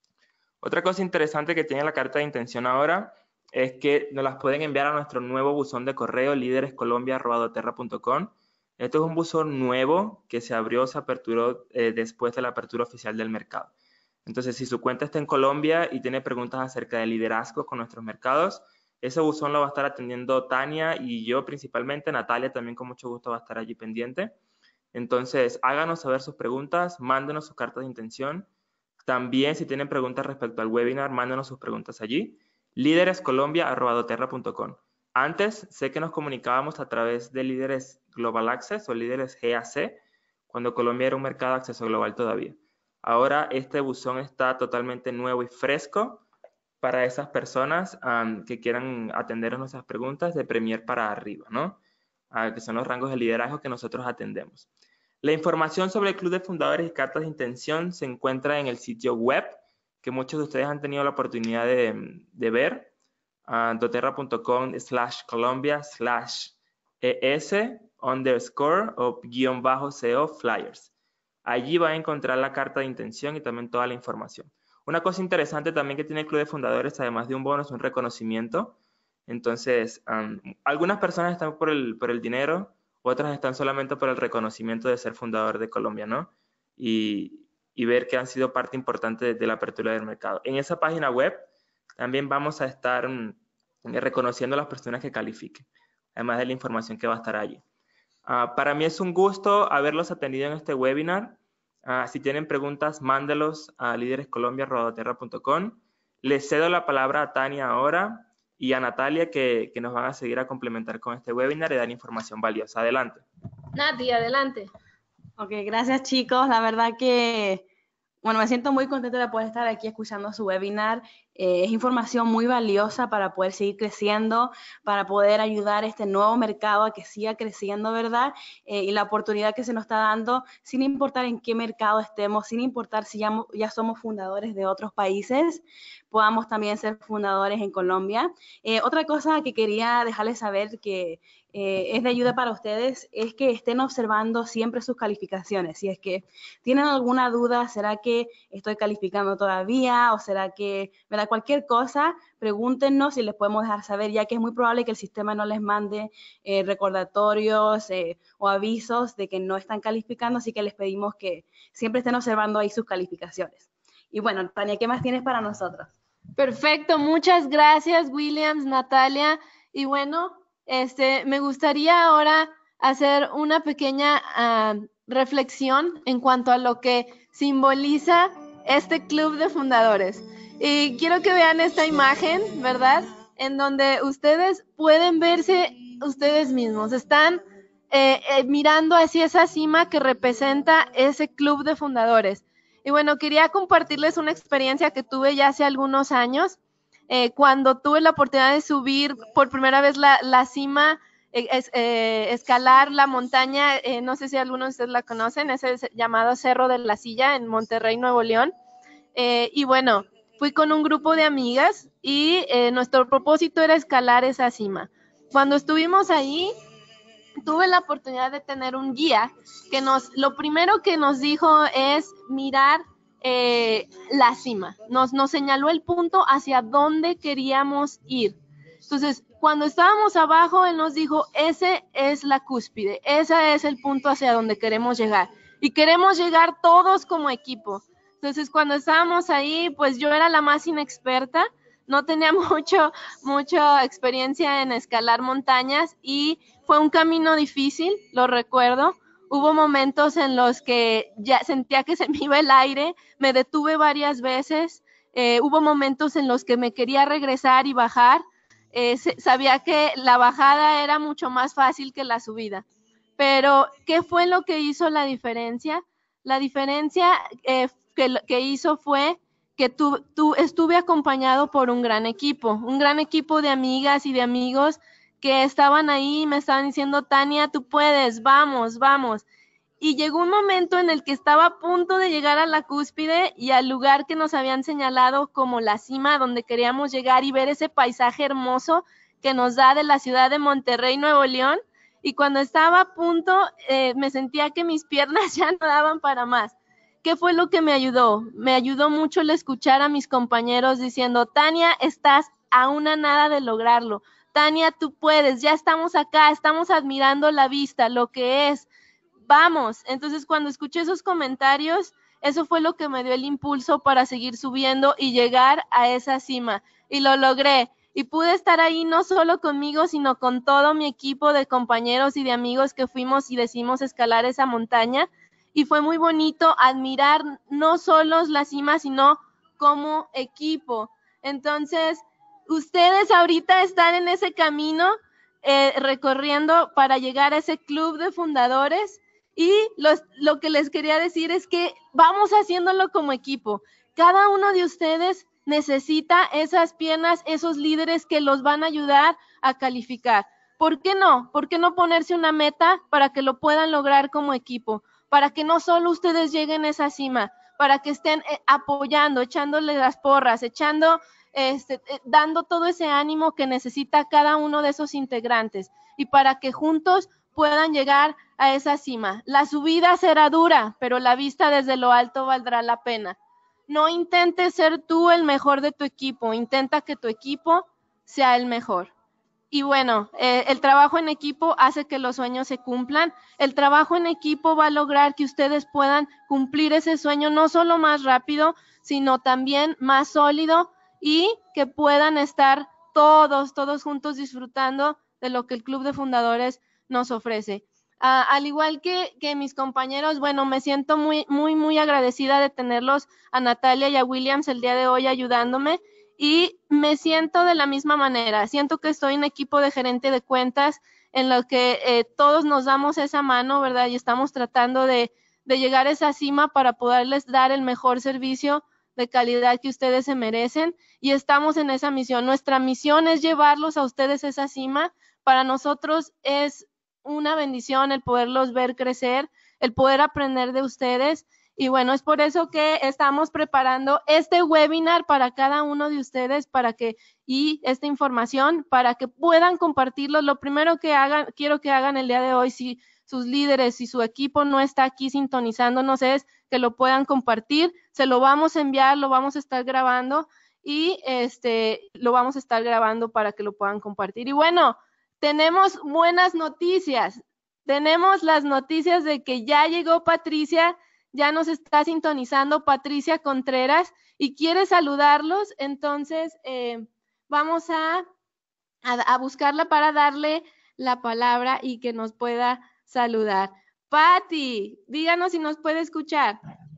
Otra cosa interesante que tiene la carta de intención ahora es que nos las pueden enviar a nuestro nuevo buzón de correo, líderes colombia arroba doterra punto com. Esto es un buzón nuevo que se abrió, se aperturó eh, después de la apertura oficial del mercado. Entonces, si su cuenta está en Colombia y tiene preguntas acerca de liderazgo con nuestros mercados, ese buzón lo va a estar atendiendo Tania y yo principalmente. Natalia también con mucho gusto va a estar allí pendiente. Entonces, háganos saber sus preguntas, mándenos sus cartas de intención. También, si tienen preguntas respecto al webinar, mándenos sus preguntas allí. líderes colombia arroba doterra punto com. Antes, sé que nos comunicábamos a través de Líderes Global Access o Líderes G A C, cuando Colombia era un mercado de acceso global todavía. Ahora este buzón está totalmente nuevo y fresco para esas personas um, que quieran atender nuestras preguntas de Premier para arriba, ¿no? Uh, que son los rangos de liderazgo que nosotros atendemos. La información sobre el Club de Fundadores y Cartas de Intención se encuentra en el sitio web, que muchos de ustedes han tenido la oportunidad de, de ver, uh, doterra punto com slash colombia slash es underscore o guión bajo co flyers. Allí va a encontrar la carta de intención y también toda la información. Una cosa interesante también que tiene el Club de Fundadores, además de un bono, es un reconocimiento. Entonces, um, algunas personas están por el, por el dinero, otras están solamente por el reconocimiento de ser fundador de Colombia, ¿no? Y, y ver que han sido parte importante de, de la apertura del mercado. En esa página web también vamos a estar um, reconociendo a las personas que califiquen, además de la información que va a estar allí. Uh, para mí es un gusto haberlos atendido en este webinar. Uh, si tienen preguntas, mándelos a líderes colombia arroba doterra punto com. Les cedo la palabra a Tania ahora y a Natalia que, que nos van a seguir a complementar con este webinar y dar información valiosa. Adelante. Nati, adelante. Ok, gracias chicos. La verdad que, bueno, me siento muy contenta de poder estar aquí escuchando su webinar. Eh, es información muy valiosa para poder seguir creciendo, para poder ayudar a este nuevo mercado a que siga creciendo, ¿verdad? Eh, y la oportunidad que se nos está dando, sin importar en qué mercado estemos, sin importar si ya, ya somos fundadores de otros países, podamos también ser fundadores en Colombia. Eh, otra cosa que quería dejarles saber que eh, es de ayuda para ustedes es que estén observando siempre sus calificaciones. Si es que tienen alguna duda, ¿será que estoy calificando todavía? ¿O será que, ¿verdad? Cualquier cosa, pregúntenos y les podemos dejar saber, ya que es muy probable que el sistema no les mande eh, recordatorios eh, o avisos de que no están calificando, así que les pedimos que siempre estén observando ahí sus calificaciones. Y bueno, Tania, ¿qué más tienes para nosotros? Perfecto, muchas gracias, Williams, Natalia. Y bueno, este, me gustaría ahora hacer una pequeña uh, reflexión en cuanto a lo que simboliza este club de fundadores. Y quiero que vean esta imagen, ¿verdad? En donde ustedes pueden verse ustedes mismos. Están eh, eh, mirando hacia esa cima que representa ese club de fundadores. Y bueno, quería compartirles una experiencia que tuve ya hace algunos años, eh, cuando tuve la oportunidad de subir por primera vez la, la cima es, eh, escalar la montaña, eh, no sé si algunos de ustedes la conocen, es el llamado Cerro de la Silla en Monterrey, Nuevo León. Eh, y bueno, fui con un grupo de amigas y eh, nuestro propósito era escalar esa cima. Cuando estuvimos ahí, tuve la oportunidad de tener un guía que nos, lo primero que nos dijo es mirar eh, la cima. Nos, nos señaló el punto hacia dónde queríamos ir. Entonces, cuando estábamos abajo, él nos dijo, ese es la cúspide, ese es el punto hacia donde queremos llegar. Y queremos llegar todos como equipo. Entonces, cuando estábamos ahí, pues yo era la más inexperta, no tenía mucho, mucha experiencia en escalar montañas y fue un camino difícil, lo recuerdo. Hubo momentos en los que ya sentía que se me iba el aire, me detuve varias veces, eh, hubo momentos en los que me quería regresar y bajar, eh, sabía que la bajada era mucho más fácil que la subida. Pero, ¿qué fue lo que hizo la diferencia? La diferencia eh, que, que hizo fue que tú, tú estuve acompañado por un gran equipo, un gran equipo de amigas y de amigos que estaban ahí y me estaban diciendo, Tania, tú puedes, vamos, vamos. Y llegó un momento en el que estaba a punto de llegar a la cúspide y al lugar que nos habían señalado como la cima donde queríamos llegar y ver ese paisaje hermoso que nos da de la ciudad de Monterrey, Nuevo León. Y cuando estaba a punto, eh, me sentía que mis piernas ya no daban para más. ¿Qué fue lo que me ayudó? Me ayudó mucho el escuchar a mis compañeros diciendo, Tania, estás a una nada de lograrlo. Tania, tú puedes, ya estamos acá, estamos admirando la vista, lo que es. Vamos. Entonces, cuando escuché esos comentarios, eso fue lo que me dio el impulso para seguir subiendo y llegar a esa cima. Y lo logré. Y pude estar ahí no solo conmigo, sino con todo mi equipo de compañeros y de amigos que fuimos y decidimos escalar esa montaña. Y fue muy bonito admirar no solo la cima, sino como equipo. Entonces, ustedes ahorita están en ese camino eh, recorriendo para llegar a ese club de fundadores y los, lo que les quería decir es que vamos haciéndolo como equipo. Cada uno de ustedes necesita esas piernas, esos líderes que los van a ayudar a calificar. ¿Por qué no? ¿Por qué no ponerse una meta para que lo puedan lograr como equipo? Para que no solo ustedes lleguen a esa cima, para que estén eh, apoyando, echándole las porras, echando, este, eh, dando todo ese ánimo que necesita cada uno de esos integrantes y para que juntos puedan llegar a esa cima. La subida será dura, pero la vista desde lo alto valdrá la pena. No intentes ser tú el mejor de tu equipo, intenta que tu equipo sea el mejor. Y bueno, eh, el trabajo en equipo hace que los sueños se cumplan. El trabajo en equipo va a lograr que ustedes puedan cumplir ese sueño no solo más rápido, sino también más sólido y que puedan estar todos, todos juntos disfrutando de lo que el Club de Fundadores nos ofrece. Uh, al igual que, que mis compañeros, bueno, me siento muy, muy, muy agradecida de tenerlos a Natalia y a Williams el día de hoy ayudándome. Y me siento de la misma manera, siento que estoy en equipo de gerente de cuentas en lo que eh, todos nos damos esa mano, ¿verdad? Y estamos tratando de, de llegar a esa cima para poderles dar el mejor servicio de calidad que ustedes se merecen y estamos en esa misión. Nuestra misión es llevarlos a ustedes a esa cima. Para nosotros es una bendición el poderlos ver crecer, el poder aprender de ustedes. Y bueno, es por eso que estamos preparando este webinar para cada uno de ustedes para que, y esta información para que puedan compartirlo. Lo primero que hagan, quiero que hagan el día de hoy, si sus líderes, si su equipo no está aquí sintonizándonos, es que lo puedan compartir. Se lo vamos a enviar, lo vamos a estar grabando y este, lo vamos a estar grabando para que lo puedan compartir. Y bueno, tenemos buenas noticias. Tenemos las noticias de que ya llegó Patricia. Ya nos está sintonizando Patricia Contreras y quiere saludarlos, entonces eh, vamos a, a, a buscarla para darle la palabra y que nos pueda saludar. Pati, díganos si nos puede escuchar.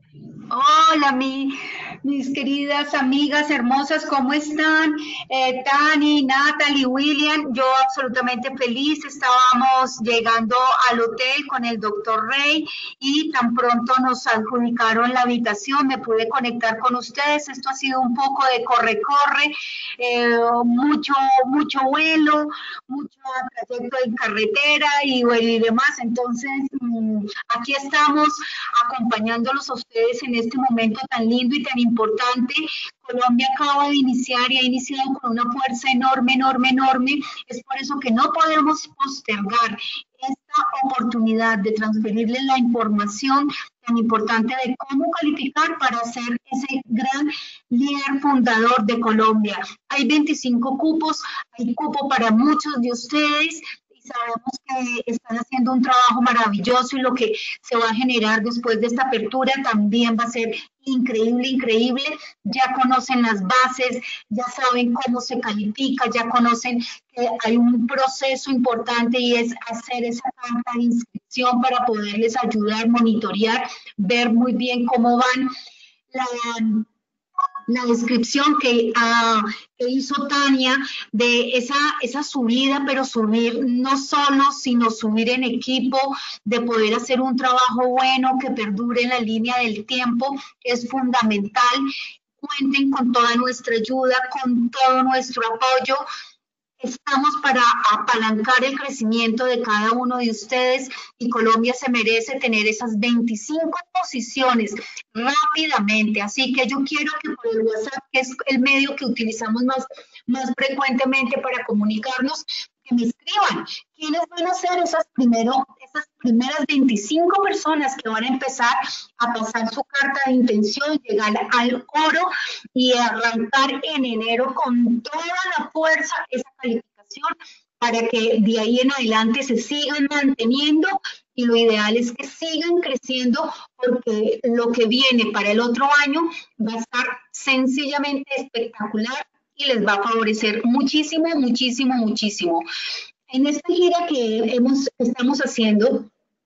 Hola, mi, mis queridas amigas hermosas, ¿cómo están? Eh, Tani, Natalie, William, yo absolutamente feliz. Estábamos llegando al hotel con el doctor Rey y tan pronto nos adjudicaron la habitación, me pude conectar con ustedes. Esto ha sido un poco de corre-corre, eh, mucho, mucho vuelo, mucho trayecto en carretera y, bueno, y demás. Entonces, mmm, aquí estamos acompañándolos a ustedes en este momento tan lindo y tan importante. Colombia acaba de iniciar y ha iniciado con una fuerza enorme, enorme, enorme. Es por eso que no podemos postergar esta oportunidad de transferirles la información tan importante de cómo calificar para ser ese gran líder fundador de Colombia. Hay veinticinco cupos, hay cupo para muchos de ustedes. Sabemos que están haciendo un trabajo maravilloso y lo que se va a generar después de esta apertura también va a ser increíble, increíble. Ya conocen las bases, ya saben cómo se califica, ya conocen que hay un proceso importante y es hacer esa carta de inscripción para poderles ayudar, monitorear, ver muy bien cómo van la... la descripción que, uh, que hizo Tania de esa, esa subida, pero subir no solo, sino subir en equipo, de poder hacer un trabajo bueno que perdure en la línea del tiempo, es fundamental. Cuenten con toda nuestra ayuda, con todo nuestro apoyo. Estamos para apalancar el crecimiento de cada uno de ustedes y Colombia se merece tener esas veinticinco posiciones rápidamente. Así que yo quiero que por el WhatsApp, que es el medio que utilizamos más, más frecuentemente para comunicarnos, que me escriban quiénes van a ser esas, primero, esas primeras veinticinco personas que van a empezar a pasar su carta de intención, llegar al oro y arrancar en enero con toda la fuerza esa calificación para que de ahí en adelante se sigan manteniendo y lo ideal es que sigan creciendo porque lo que viene para el otro año va a estar sencillamente espectacular y les va a favorecer muchísimo, muchísimo, muchísimo. En esta gira que hemos, estamos haciendo,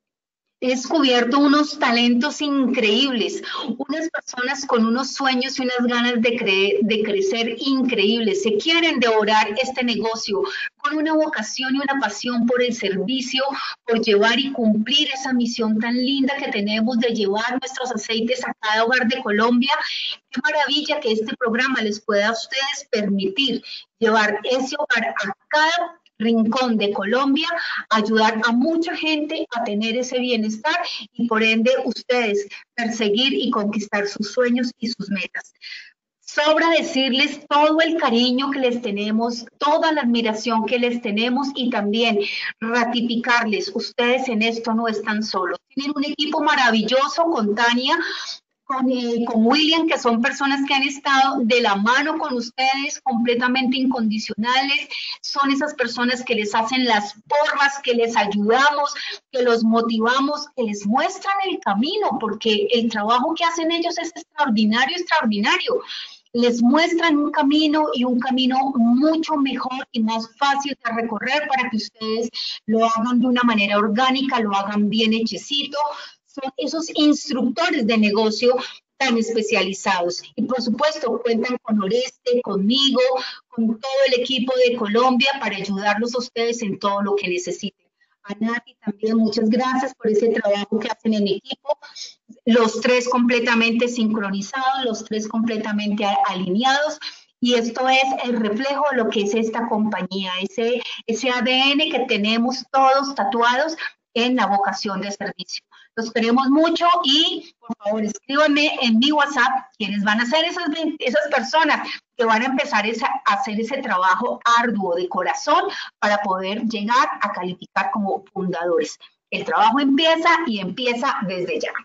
he descubierto unos talentos increíbles, unas personas con unos sueños y unas ganas de, cre de crecer increíbles. Se quieren devorar este negocio con una vocación y una pasión por el servicio, por llevar y cumplir esa misión tan linda que tenemos de llevar nuestros aceites a cada hogar de Colombia. Qué maravilla que este programa les pueda a ustedes permitir llevar ese hogar a cada rincón de Colombia, ayudar a mucha gente a tener ese bienestar y por ende ustedes perseguir y conquistar sus sueños y sus metas. Sobra decirles todo el cariño que les tenemos, toda la admiración que les tenemos y también ratificarles, ustedes en esto no están solos. Tienen un equipo maravilloso con Tania, Con, eh, con William, que son personas que han estado de la mano con ustedes, completamente incondicionales, son esas personas que les hacen las porras, que les ayudamos, que los motivamos, que les muestran el camino, porque el trabajo que hacen ellos es extraordinario, extraordinario. Les muestran un camino y un camino mucho mejor y más fácil de recorrer para que ustedes lo hagan de una manera orgánica, lo hagan bien hechecito. Son esos instructores de negocio tan especializados. Y por supuesto cuentan con Oreste, conmigo, con todo el equipo de Colombia para ayudarlos a ustedes en todo lo que necesiten. A Nati también muchas gracias por ese trabajo que hacen en equipo. Los tres completamente sincronizados, los tres completamente alineados. Y esto es el reflejo de lo que es esta compañía, ese, ese A D N que tenemos todos tatuados en la vocación de servicio. Los queremos mucho y por favor escríbanme en mi WhatsApp quiénes van a ser esas, esas personas que van a empezar esa, a hacer ese trabajo arduo de corazón para poder llegar a calificar como fundadores. El trabajo empieza y empieza desde ya.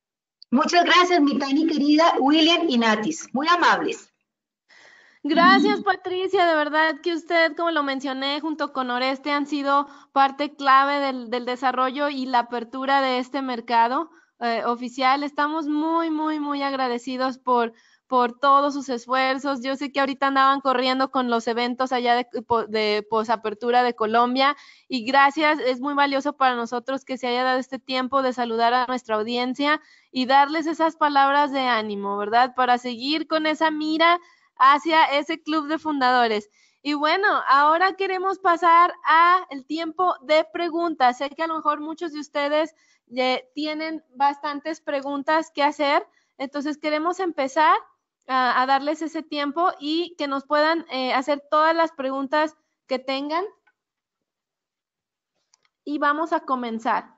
Muchas gracias, mi Tani querida, William y Natis, muy amables. Gracias, Patricia, de verdad que usted, como lo mencioné, junto con Oreste han sido parte clave del, del desarrollo y la apertura de este mercado eh, oficial. Estamos muy, muy, muy agradecidos por, por todos sus esfuerzos. Yo sé que ahorita andaban corriendo con los eventos allá de, de posapertura de Colombia, y gracias, es muy valioso para nosotros que se haya dado este tiempo de saludar a nuestra audiencia y darles esas palabras de ánimo, ¿verdad? Para seguir con esa mira hacia ese club de fundadores. Y bueno, ahora queremos pasar a el tiempo de preguntas. Sé que a lo mejor muchos de ustedes eh, tienen bastantes preguntas que hacer, entonces queremos empezar a, a darles ese tiempo y que nos puedan eh, hacer todas las preguntas que tengan. Y vamos a comenzar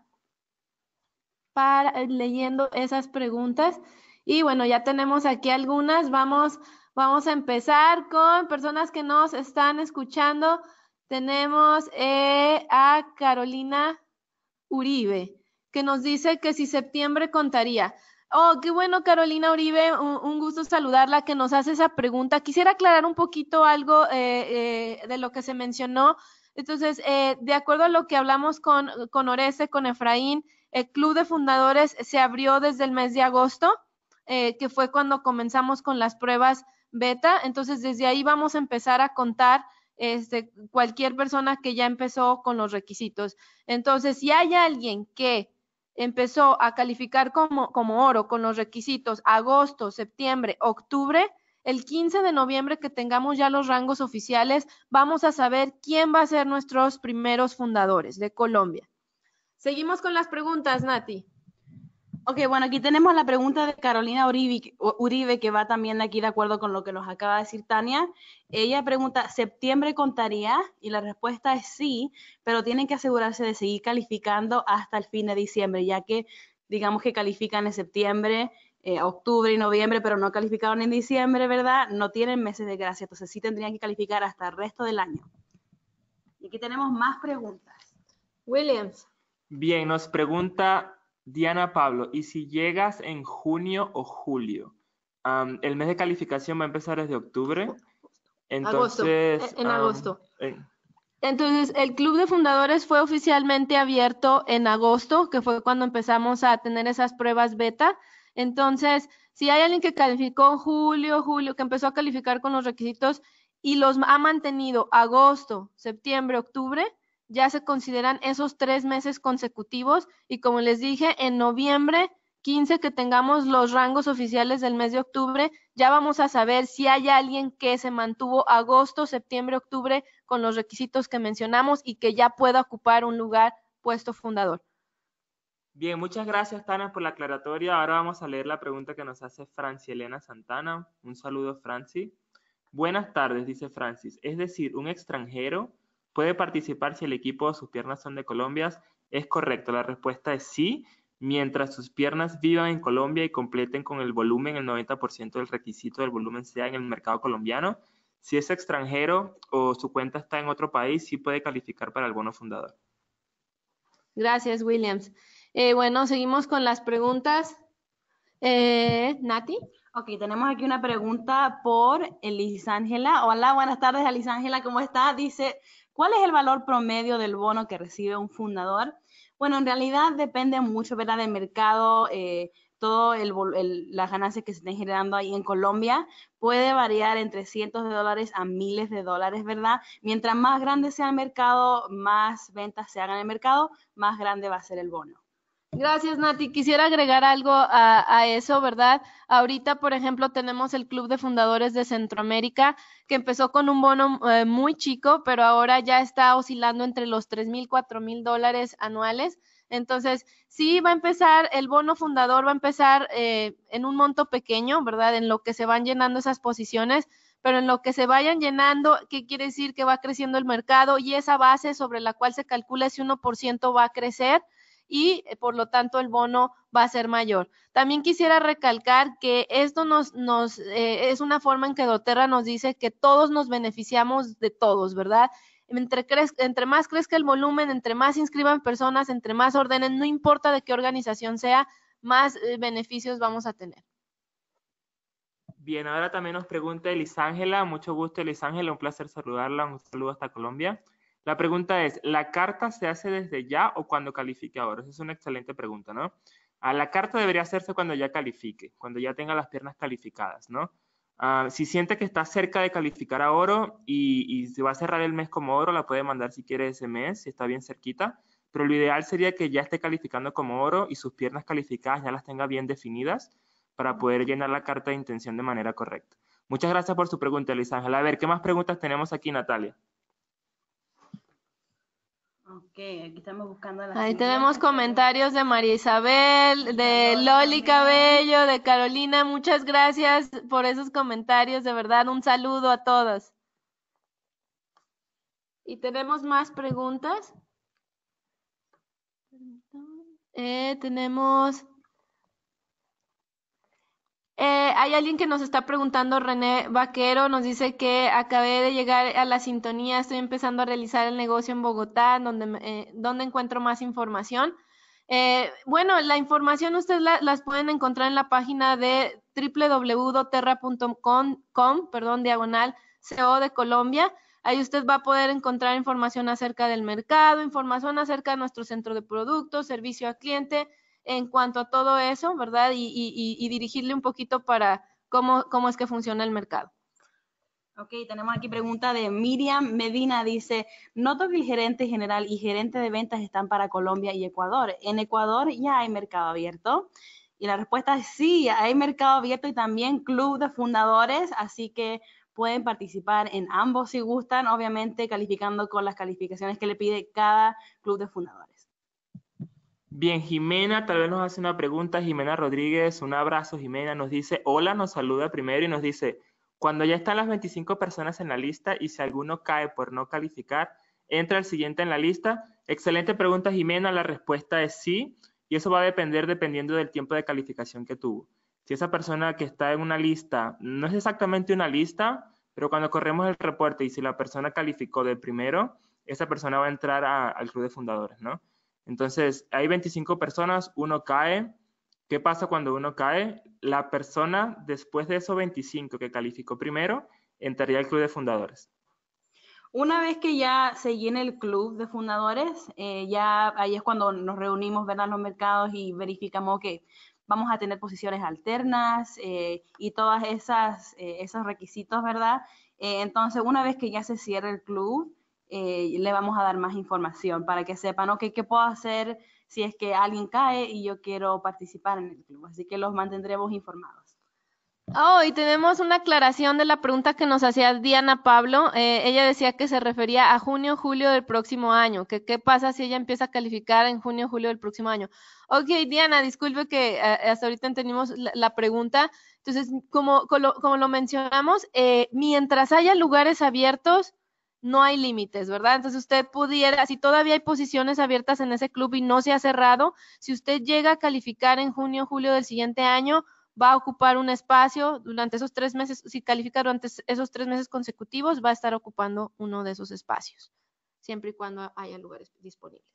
para, leyendo esas preguntas. Y bueno, ya tenemos aquí algunas. Vamos Vamos a empezar con personas que nos están escuchando. Tenemos eh, a Carolina Uribe, que nos dice que si septiembre contaría. Oh, qué bueno, Carolina Uribe, un, un gusto saludarla, que nos hace esa pregunta. Quisiera aclarar un poquito algo eh, eh, de lo que se mencionó. Entonces, eh, de acuerdo a lo que hablamos con, con Oreste, con Efraín, el Club de Fundadores se abrió desde el mes de agosto, eh, que fue cuando comenzamos con las pruebas beta. Entonces desde ahí vamos a empezar a contar este, cualquier persona que ya empezó con los requisitos. Entonces, si hay alguien que empezó a calificar como, como oro con los requisitos agosto, septiembre, octubre, el quince de noviembre que tengamos ya los rangos oficiales, vamos a saber quién va a ser nuestros primeros fundadores de Colombia. Seguimos con las preguntas, Nati. Ok, bueno, aquí tenemos la pregunta de Carolina Uribe, Uribe, que va también aquí de acuerdo con lo que nos acaba de decir Tania. Ella pregunta, ¿septiembre contaría? Y la respuesta es sí, pero tienen que asegurarse de seguir calificando hasta el fin de diciembre, ya que digamos que califican en septiembre, eh, octubre y noviembre, pero no calificaron en diciembre, ¿verdad? No tienen meses de gracia, entonces sí tendrían que calificar hasta el resto del año. Y aquí tenemos más preguntas. Williams. Bien, nos pregunta Diana Pablo, ¿y si llegas en junio o julio? Um, el mes de calificación va a empezar desde octubre. Entonces, agosto. En um, agosto. En... Entonces, el Club de Fundadores fue oficialmente abierto en agosto, que fue cuando empezamos a tener esas pruebas beta. Entonces, si hay alguien que calificó en julio, julio, que empezó a calificar con los requisitos y los ha mantenido agosto, septiembre, octubre, ya se consideran esos tres meses consecutivos, y como les dije, en noviembre quince que tengamos los rangos oficiales del mes de octubre, ya vamos a saber si hay alguien que se mantuvo agosto, septiembre, octubre con los requisitos que mencionamos y que ya pueda ocupar un lugar puesto fundador. Bien, muchas gracias, Tana, por la aclaratoria. Ahora vamos a leer la pregunta que nos hace Franci Elena Santana. Un saludo, Franci. Buenas tardes, dice Francis. Es decir, un extranjero puede participar si el equipo o sus piernas son de Colombia. Es correcto, la respuesta es sí, mientras sus piernas vivan en Colombia y completen con el volumen, el noventa por ciento del requisito del volumen sea en el mercado colombiano. Si es extranjero o su cuenta está en otro país, sí puede calificar para el bono fundador. Gracias, Williams. Eh, bueno, seguimos con las preguntas. Eh, Nati. Ok, tenemos aquí una pregunta por Elisángela. Hola, buenas tardes, Elisángela, ¿cómo está? Dice, ¿cuál es el valor promedio del bono que recibe un fundador? Bueno, en realidad depende mucho, ¿verdad?, del mercado, eh, todo el, el, las ganancias que se estén generando ahí en Colombia. Puede variar entre cientos de dólares a miles de dólares, ¿verdad? Mientras más grande sea el mercado, más ventas se hagan en el mercado, más grande va a ser el bono. Gracias, Nati. Quisiera agregar algo a, a eso, ¿verdad? Ahorita, por ejemplo, tenemos el Club de Fundadores de Centroamérica, que empezó con un bono eh, muy chico, pero ahora ya está oscilando entre los tres mil, cuatro mil dólares anuales. Entonces, sí va a empezar, el bono fundador va a empezar eh, en un monto pequeño, ¿verdad? En lo que se van llenando esas posiciones, pero en lo que se vayan llenando, ¿qué quiere decir? Que va creciendo el mercado, y esa base sobre la cual se calcula ese uno por ciento va a crecer, y por lo tanto el bono va a ser mayor. También quisiera recalcar que esto nos, nos eh, es una forma en que doTERRA nos dice que todos nos beneficiamos de todos, ¿verdad? Entre, crez, entre más crezca el volumen, entre más inscriban personas, entre más ordenen, no importa de qué organización sea, más eh, beneficios vamos a tener. Bien, ahora también nos pregunta Elisángela. Mucho gusto, Elisángela, un placer saludarla, un saludo hasta Colombia. La pregunta es, ¿la carta se hace desde ya o cuando califique ahora? Esa es una excelente pregunta, ¿no? Uh, la carta debería hacerse cuando ya califique, cuando ya tenga las piernas calificadas, ¿no? Uh, si siente que está cerca de calificar a oro y, y se va a cerrar el mes como oro, la puede mandar si quiere ese mes, si está bien cerquita. Pero lo ideal sería que ya esté calificando como oro y sus piernas calificadas ya las tenga bien definidas para poder llenar la carta de intención de manera correcta. Muchas gracias por su pregunta, Elisangela. A ver, ¿qué más preguntas tenemos aquí, Natalia? Ok, aquí estamos buscando las Ahí siguientes tenemos comentarios de María Isabel, de Loli Cabello, de Carolina. Muchas gracias por esos comentarios, de verdad, un saludo a todos. ¿Y tenemos más preguntas? Eh, tenemos... Eh, hay alguien que nos está preguntando, René Vaquero, nos dice que acabé de llegar a la sintonía, estoy empezando a realizar el negocio en Bogotá, donde, eh, donde encuentro más información. Eh, bueno, la información ustedes la, las pueden encontrar en la página de w w w punto doterra punto com, perdón, diagonal C O de Colombia. Ahí usted va a poder encontrar información acerca del mercado, información acerca de nuestro centro de productos, servicio al cliente, en cuanto a todo eso, ¿verdad? Y, y, y dirigirle un poquito para cómo, cómo es que funciona el mercado. Ok, tenemos aquí pregunta de Miriam Medina, dice, noto que el gerente general y gerente de ventas están para Colombia y Ecuador. ¿En Ecuador ya hay mercado abierto? Y la respuesta es sí, hay mercado abierto y también club de fundadores, así que pueden participar en ambos si gustan, obviamente calificando con las calificaciones que le pide cada club de fundadores. Bien, Jimena tal vez nos hace una pregunta. Jimena Rodríguez, un abrazo. Jimena nos dice, hola, nos saluda primero y nos dice, cuando ya están las veinticinco personas en la lista y si alguno cae por no calificar, ¿entra el siguiente en la lista? Excelente pregunta, Jimena. La respuesta es sí, y eso va a depender dependiendo del tiempo de calificación que tuvo. Si esa persona que está en una lista, no es exactamente una lista, pero cuando corremos el reporte y si la persona calificó del primero, esa persona va a entrar a, al club de fundadores, ¿no? Entonces, hay veinticinco personas, uno cae. ¿Qué pasa cuando uno cae? La persona, después de esos veinticinco que calificó primero, entraría al club de fundadores. Una vez que ya se llene el club de fundadores, eh, ya ahí es cuando nos reunimos, ¿verdad?, los mercados y verificamos que vamos a tener posiciones alternas eh, y todas esas eh, esos requisitos, ¿verdad? Eh, entonces, una vez que ya se cierre el club, Eh, le vamos a dar más información para que sepan, ok, ¿qué puedo hacer si es que alguien cae y yo quiero participar en el club? Así que los mantendremos informados. Oh, y tenemos una aclaración de la pregunta que nos hacía Diana Pablo. Eh, ella decía que se refería a junio, julio del próximo año. Que qué pasa si ella empieza a calificar en junio, julio del próximo año. Ok, Diana, disculpe que eh, hasta ahorita entendimos la, la pregunta. Entonces, como, como, como lo mencionamos, eh, mientras haya lugares abiertos, no hay límites, ¿verdad? Entonces usted pudiera, si todavía hay posiciones abiertas en ese club y no se ha cerrado, si usted llega a calificar en junio, julio del siguiente año, va a ocupar un espacio durante esos tres meses, si califica durante esos tres meses consecutivos, va a estar ocupando uno de esos espacios, siempre y cuando haya lugares disponibles.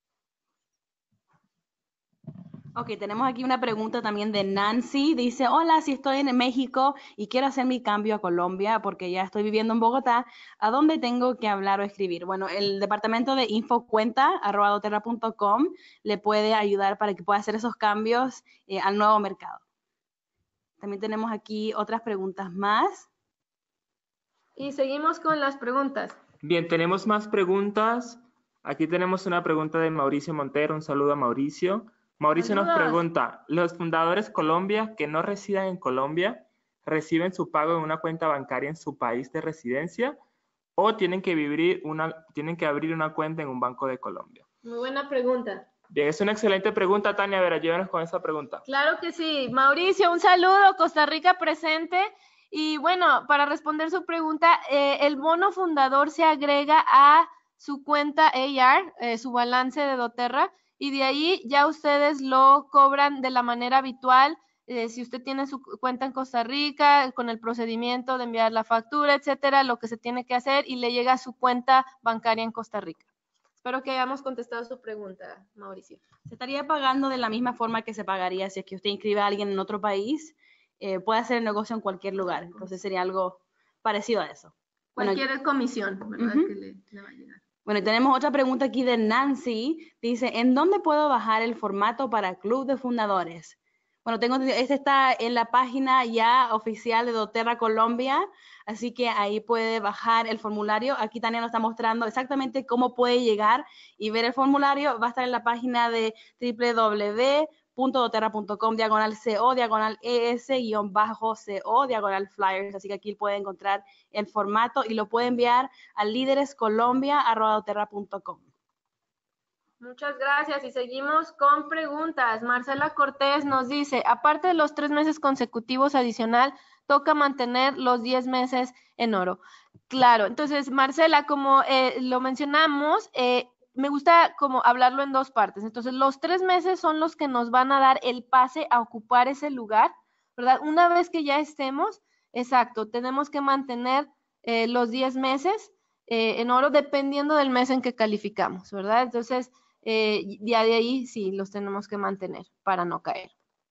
Ok, tenemos aquí una pregunta también de Nancy. Dice, hola, si estoy en México y quiero hacer mi cambio a Colombia porque ya estoy viviendo en Bogotá, ¿a dónde tengo que hablar o escribir? Bueno, el departamento de infocuenta, arroba doterra punto com, le puede ayudar para que pueda hacer esos cambios eh, al nuevo mercado. También tenemos aquí otras preguntas más. Y seguimos con las preguntas. Bien, tenemos más preguntas. Aquí tenemos una pregunta de Mauricio Montero. Un saludo a Mauricio. Mauricio Saludos. nos pregunta, ¿los fundadores Colombia que no residan en Colombia reciben su pago en una cuenta bancaria en su país de residencia o tienen que, vivir una, tienen que abrir una cuenta en un banco de Colombia? Muy buena pregunta. Bien, es una excelente pregunta, Tania. A ver, ayúdanos con esa pregunta. Claro que sí. Mauricio, un saludo, Costa Rica presente. Y bueno, para responder su pregunta, eh, el bono fundador se agrega a su cuenta A R, eh, su balance de doTERRA, y de ahí ya ustedes lo cobran de la manera habitual. Eh, si usted tiene su cuenta en Costa Rica, con el procedimiento de enviar la factura, etcétera, lo que se tiene que hacer y le llega a su cuenta bancaria en Costa Rica. Espero que hayamos contestado su pregunta, Mauricio. Se estaría pagando de la misma forma que se pagaría si es que usted inscribe a alguien en otro país. Eh, puede hacer el negocio en cualquier lugar. Entonces sería algo parecido a eso. Cualquier bueno, comisión, ¿verdad? Uh-huh. Que le, le va a llegar. Bueno, y tenemos otra pregunta aquí de Nancy. Dice, ¿en dónde puedo bajar el formato para Club de Fundadores? Bueno, tengo, este está en la página ya oficial de doTERRA Colombia, así que ahí puede bajar el formulario. Aquí Tania nos está mostrando exactamente cómo puede llegar y ver el formulario. Va a estar en la página de doble u doble u doble u punto doterra punto com, diagonal co, diagonal es, guión bajo co, diagonal flyers. Así que aquí puede encontrar el formato y lo puede enviar a líderescolombia arroba doterra punto com. Muchas gracias y seguimos con preguntas. Marcela Cortés nos dice, aparte de los tres meses consecutivos adicional, toca mantener los diez meses en oro. Claro, entonces Marcela, como eh, lo mencionamos, eh, me gusta como hablarlo en dos partes. Entonces los tres meses son los que nos van a dar el pase a ocupar ese lugar, ¿verdad? Una vez que ya estemos, exacto, tenemos que mantener eh, los diez meses eh, en oro dependiendo del mes en que calificamos, ¿verdad? Entonces, Eh, ya de ahí sí los tenemos que mantener para no caer.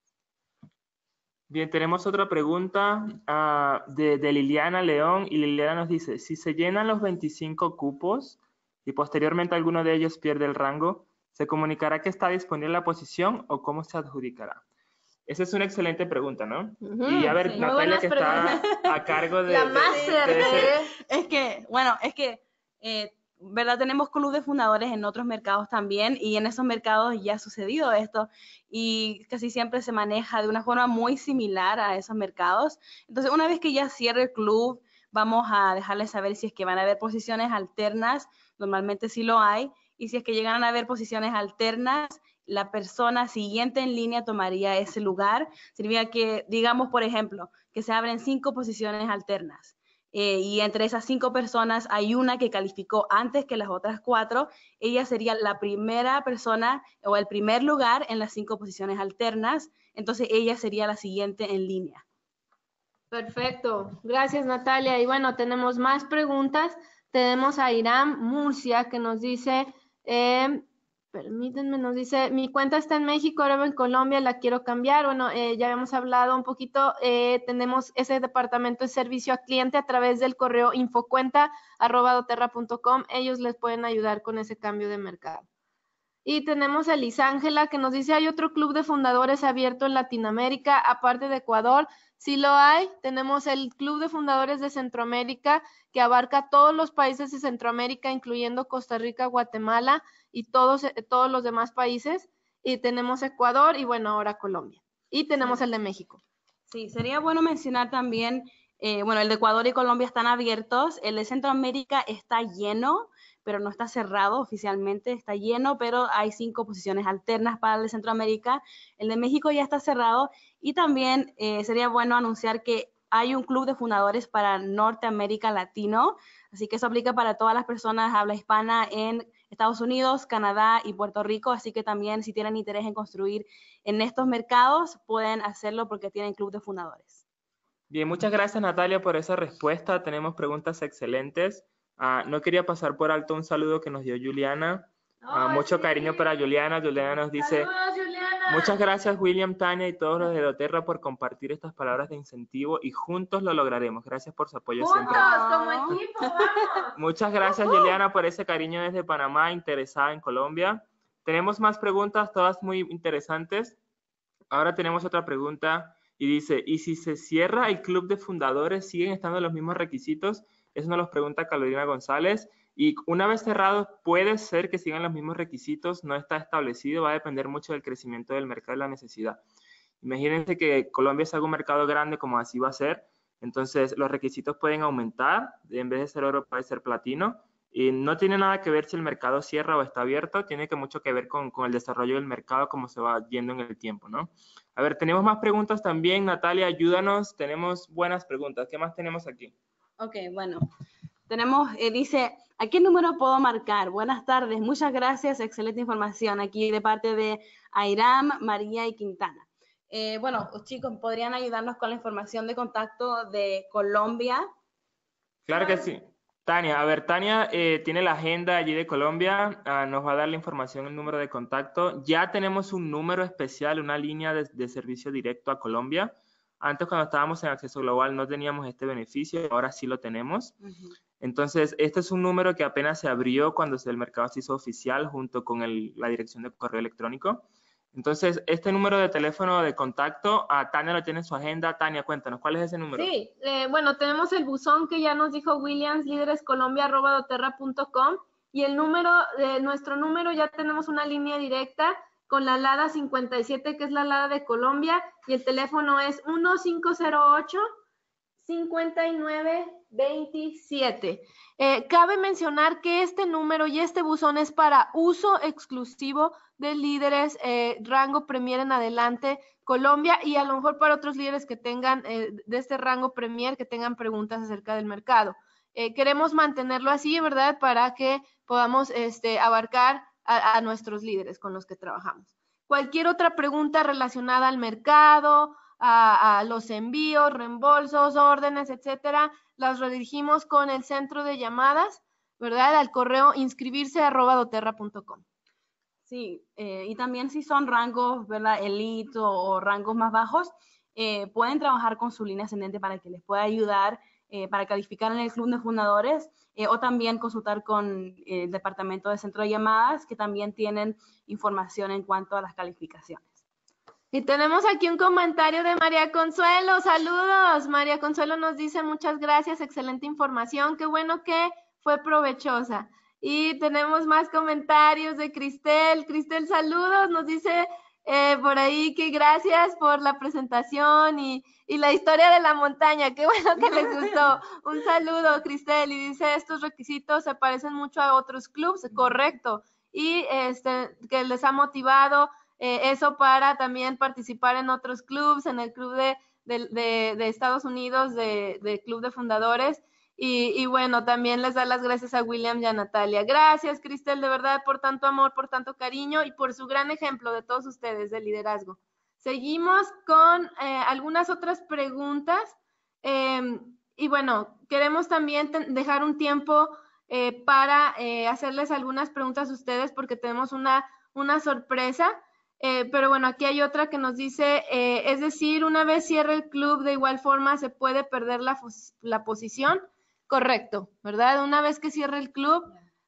Bien, tenemos otra pregunta uh, de, de Liliana León y Liliana nos dice, si se llenan los veinticinco cupos y posteriormente alguno de ellos pierde el rango, ¿se comunicará que está disponible la posición o cómo se adjudicará? Esa es una excelente pregunta, ¿no? Uh-huh, y a ver, sí, Natalia, que está a cargo de... La más de, de, de, de Es que, bueno, es que... Eh, ¿verdad? Tenemos club de fundadores en otros mercados también y en esos mercados ya ha sucedido esto y casi siempre se maneja de una forma muy similar a esos mercados. Entonces, una vez que ya cierre el club, vamos a dejarles saber si es que van a haber posiciones alternas, normalmente sí lo hay, y si es que llegan a haber posiciones alternas, la persona siguiente en línea tomaría ese lugar. Significa que, digamos, por ejemplo, que se abren cinco posiciones alternas. Eh, y entre esas cinco personas hay una que calificó antes que las otras cuatro, ella sería la primera persona o el primer lugar en las cinco posiciones alternas, entonces ella sería la siguiente en línea. Perfecto, gracias Natalia. Y bueno, tenemos más preguntas. Tenemos a Irán Murcia que nos dice, eh, permítanme, nos dice, mi cuenta está en México, ahora en Colombia, la quiero cambiar. Bueno, eh, ya habíamos hablado un poquito, eh, tenemos ese departamento de servicio a cliente a través del correo infocuenta arroba doterra punto com. Ellos les pueden ayudar con ese cambio de mercado. Y tenemos a Lisángela que nos dice, hay otro club de fundadores abierto en Latinoamérica, aparte de Ecuador. Sí lo hay, tenemos el Club de Fundadores de Centroamérica que abarca todos los países de Centroamérica, incluyendo Costa Rica, Guatemala y todos, todos los demás países. Y tenemos Ecuador y bueno, ahora Colombia. Y tenemos el de México. Sí, sería bueno mencionar también, eh, bueno, el de Ecuador y Colombia están abiertos, el de Centroamérica está lleno, pero no está cerrado oficialmente, está lleno, pero hay cinco posiciones alternas para el de Centroamérica. El de México ya está cerrado y también eh, sería bueno anunciar que hay un club de fundadores para Norteamérica Latino, así que eso aplica para todas las personas de habla hispana en Estados Unidos, Canadá y Puerto Rico, así que también si tienen interés en construir en estos mercados, pueden hacerlo porque tienen club de fundadores. Bien, muchas gracias Natalia por esa respuesta, tenemos preguntas excelentes. Uh, no quería pasar por alto un saludo que nos dio Juliana. Uh, mucho sí. cariño para Juliana. Juliana nos dice, Saludos, Juliana. Muchas gracias William, Tania y todos los de doTERRA por compartir estas palabras de incentivo y juntos lo lograremos. Gracias por su apoyo juntos, siempre. Como equipo, vamos. Muchas gracias uh-huh. Juliana por ese cariño desde Panamá, interesada en Colombia. Tenemos más preguntas, todas muy interesantes. Ahora tenemos otra pregunta y dice, ¿y si se cierra el club de fundadores, siguen estando los mismos requisitos? Eso nos lo pregunta Carolina González. Y una vez cerrados, puede ser que sigan los mismos requisitos, no está establecido, va a depender mucho del crecimiento del mercado y la necesidad. Imagínense que Colombia sea un mercado grande como así va a ser, entonces los requisitos pueden aumentar, en vez de ser oro puede ser platino, y no tiene nada que ver si el mercado cierra o está abierto, tiene que mucho que ver con, con el desarrollo del mercado, como se va yendo en el tiempo, ¿no? A ver, tenemos más preguntas también, Natalia, ayúdanos, tenemos buenas preguntas, ¿qué más tenemos aquí? Ok, bueno, tenemos, eh, dice, ¿a qué número puedo marcar? Buenas tardes, muchas gracias, excelente información aquí de parte de Airam, María y Quintana. Eh, bueno, chicos, ¿podrían ayudarnos con la información de contacto de Colombia? Claro que sí. Tania, a ver, Tania eh, tiene la agenda allí de Colombia, uh, nos va a dar la información, el número de contacto. Ya tenemos un número especial, una línea de, de servicio directo a Colombia. Antes, cuando estábamos en Acceso Global, no teníamos este beneficio, ahora sí lo tenemos. Uh-huh. Entonces, este es un número que apenas se abrió cuando el mercado se hizo oficial junto con el, la dirección de correo electrónico. Entonces, este número de teléfono de contacto, a Tania lo tiene en su agenda. Tania, cuéntanos, ¿cuál es ese número? Sí, eh, bueno, tenemos el buzón que ya nos dijo Williams, líderescolombia arroba doterra punto com, y el número, de nuestro número, ya tenemos una línea directa con la LADA cincuenta y siete, que es la LADA de Colombia, y el teléfono es uno cinco cero ocho, cinco nueve dos siete. Eh, cabe mencionar que este número y este buzón es para uso exclusivo de líderes eh, rango Premier en adelante Colombia, y a lo mejor para otros líderes que tengan eh, de este rango Premier, que tengan preguntas acerca del mercado. Eh, queremos mantenerlo así, ¿verdad? Para que podamos este, abarcar A, a nuestros líderes con los que trabajamos. Cualquier otra pregunta relacionada al mercado, a, a los envíos, reembolsos, órdenes, etcétera, las redirigimos con el centro de llamadas, ¿verdad? Al correo inscribirse arroba doterra punto com. Sí, eh, y también si son rangos, ¿verdad? Elite o, o rangos más bajos, eh, pueden trabajar con su línea ascendente para que les pueda ayudar eh, para calificar en el Club de Fundadores. Eh, o también consultar con el departamento de centro de llamadas, que también tienen información en cuanto a las calificaciones. Y tenemos aquí un comentario de María Consuelo. Saludos. María Consuelo nos dice: muchas gracias, excelente información, qué bueno que fue provechosa. Y tenemos más comentarios de Cristel. Cristel, saludos, nos dice eh, por ahí que gracias por la presentación y, y la historia de la montaña, qué bueno que les gustó. Un saludo, Cristel, y dice: estos requisitos se parecen mucho a otros clubs, correcto, y este que les ha motivado eh, eso para también participar en otros clubs, en el club de, de, de, de Estados Unidos, de, de Club de Fundadores. Y, y bueno, también les da las gracias a William y a Natalia. Gracias, Cristel, de verdad, por tanto amor, por tanto cariño y por su gran ejemplo de todos ustedes de liderazgo. Seguimos con eh, algunas otras preguntas. Eh, y bueno, queremos también dejar un tiempo eh, para eh, hacerles algunas preguntas a ustedes porque tenemos una, una sorpresa. Eh, pero bueno, aquí hay otra que nos dice, eh, es decir, una vez cierre el club, de igual forma se puede perder la, la posición. Correcto, ¿verdad? Una vez que cierre el club,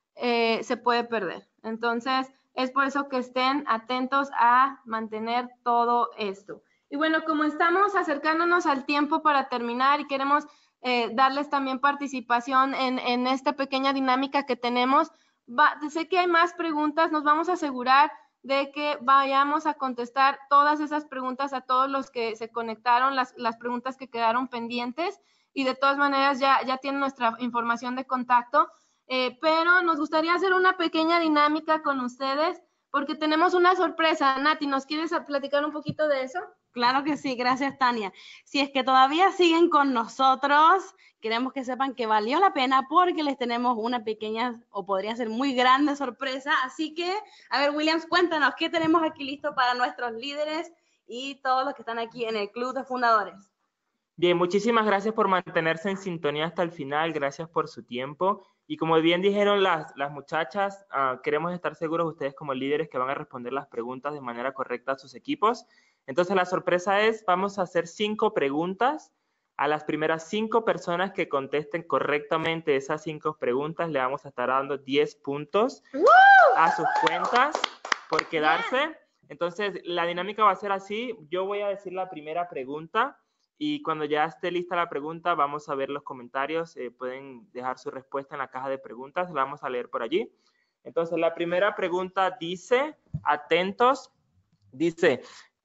eh, se puede perder. Entonces, es por eso que estén atentos a mantener todo esto. Y bueno, como estamos acercándonos al tiempo para terminar y queremos eh, darles también participación en, en esta pequeña dinámica que tenemos, va, sé que hay más preguntas, nos vamos a asegurar de que vayamos a contestar todas esas preguntas a todos los que se conectaron, las, las preguntas que quedaron pendientes. Y de todas maneras ya, ya tienen nuestra información de contacto, eh, pero nos gustaría hacer una pequeña dinámica con ustedes porque tenemos una sorpresa. Nati, ¿nos quieres platicar un poquito de eso? Claro que sí, gracias, Tania. Si es que todavía siguen con nosotros, queremos que sepan que valió la pena porque les tenemos una pequeña, o podría ser muy grande sorpresa. Así que, a ver, Williams, cuéntanos, ¿qué tenemos aquí listo para nuestros líderes y todos los que están aquí en el Club de Fundadores? Bien, muchísimas gracias por mantenerse en sintonía hasta el final, gracias por su tiempo. Y como bien dijeron las, las muchachas, uh, queremos estar seguros ustedes como líderes que van a responder las preguntas de manera correcta a sus equipos. Entonces la sorpresa es, vamos a hacer cinco preguntas. A las primeras cinco personas que contesten correctamente esas cinco preguntas, le vamos a estar dando diez puntos ¡Woo! A sus cuentas por quedarse. Entonces la dinámica va a ser así, yo voy a decir la primera pregunta. Y cuando ya esté lista la pregunta, vamos a ver los comentarios. Eh, pueden dejar su respuesta en la caja de preguntas. La vamos a leer por allí. Entonces, la primera pregunta dice, atentos, dice,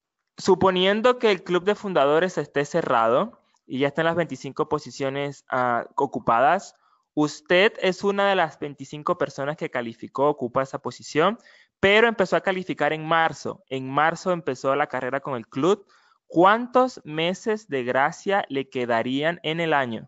suponiendo que el Club de Fundadores esté cerrado y ya están las veinticinco posiciones uh, ocupadas, usted es una de las veinticinco personas que calificó, ocupa esa posición, pero empezó a calificar en marzo. En marzo empezó la carrera con el club. ¿Cuántos meses de gracia le quedarían en el año?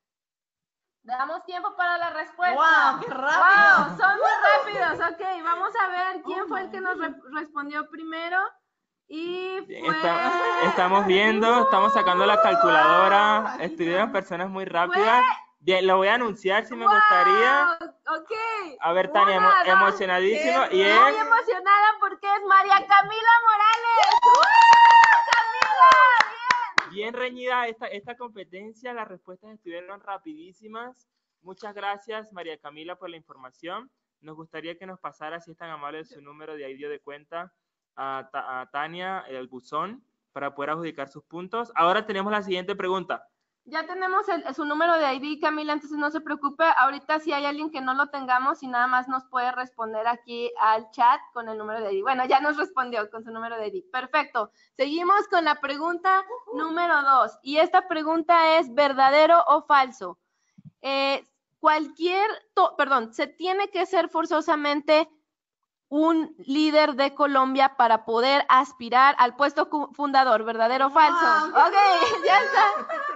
Damos tiempo para la respuesta. ¡Wow! ¡Qué rápido! ¡Wow! Son muy rápidos. Ok, vamos a ver quién fue el que nos re respondió primero. Y fue... Está, estamos viendo, estamos sacando la calculadora. Estuvieron personas muy rápidas. Bien, lo voy a anunciar si me wow, gustaría. Ok. A ver, Tania, emo emocionadísimo. Qué y es... Muy emocionada porque es María Camila Morales. ¡Uh! ¡Camila! Bien reñida esta, esta competencia, las respuestas estuvieron rapidísimas. Muchas gracias, María Camila, por la información. Nos gustaría que nos pasara, si es tan amable, su número de I D de cuenta a, a Tania, el buzón, para poder adjudicar sus puntos. Ahora tenemos la siguiente pregunta. Ya tenemos el, su número de I D, Camila, entonces no se preocupe. Ahorita si hay alguien que no lo tengamos y nada más nos puede responder aquí al chat con el número de I D. Bueno, ya nos respondió con su número de I D. Perfecto. Seguimos con la pregunta número dos. Y esta pregunta es ¿verdadero o falso? Eh, cualquier, perdón, se tiene que ser forzosamente un líder de Colombia para poder aspirar al puesto fundador, ¿verdadero o falso? Wow. Ok, ya está.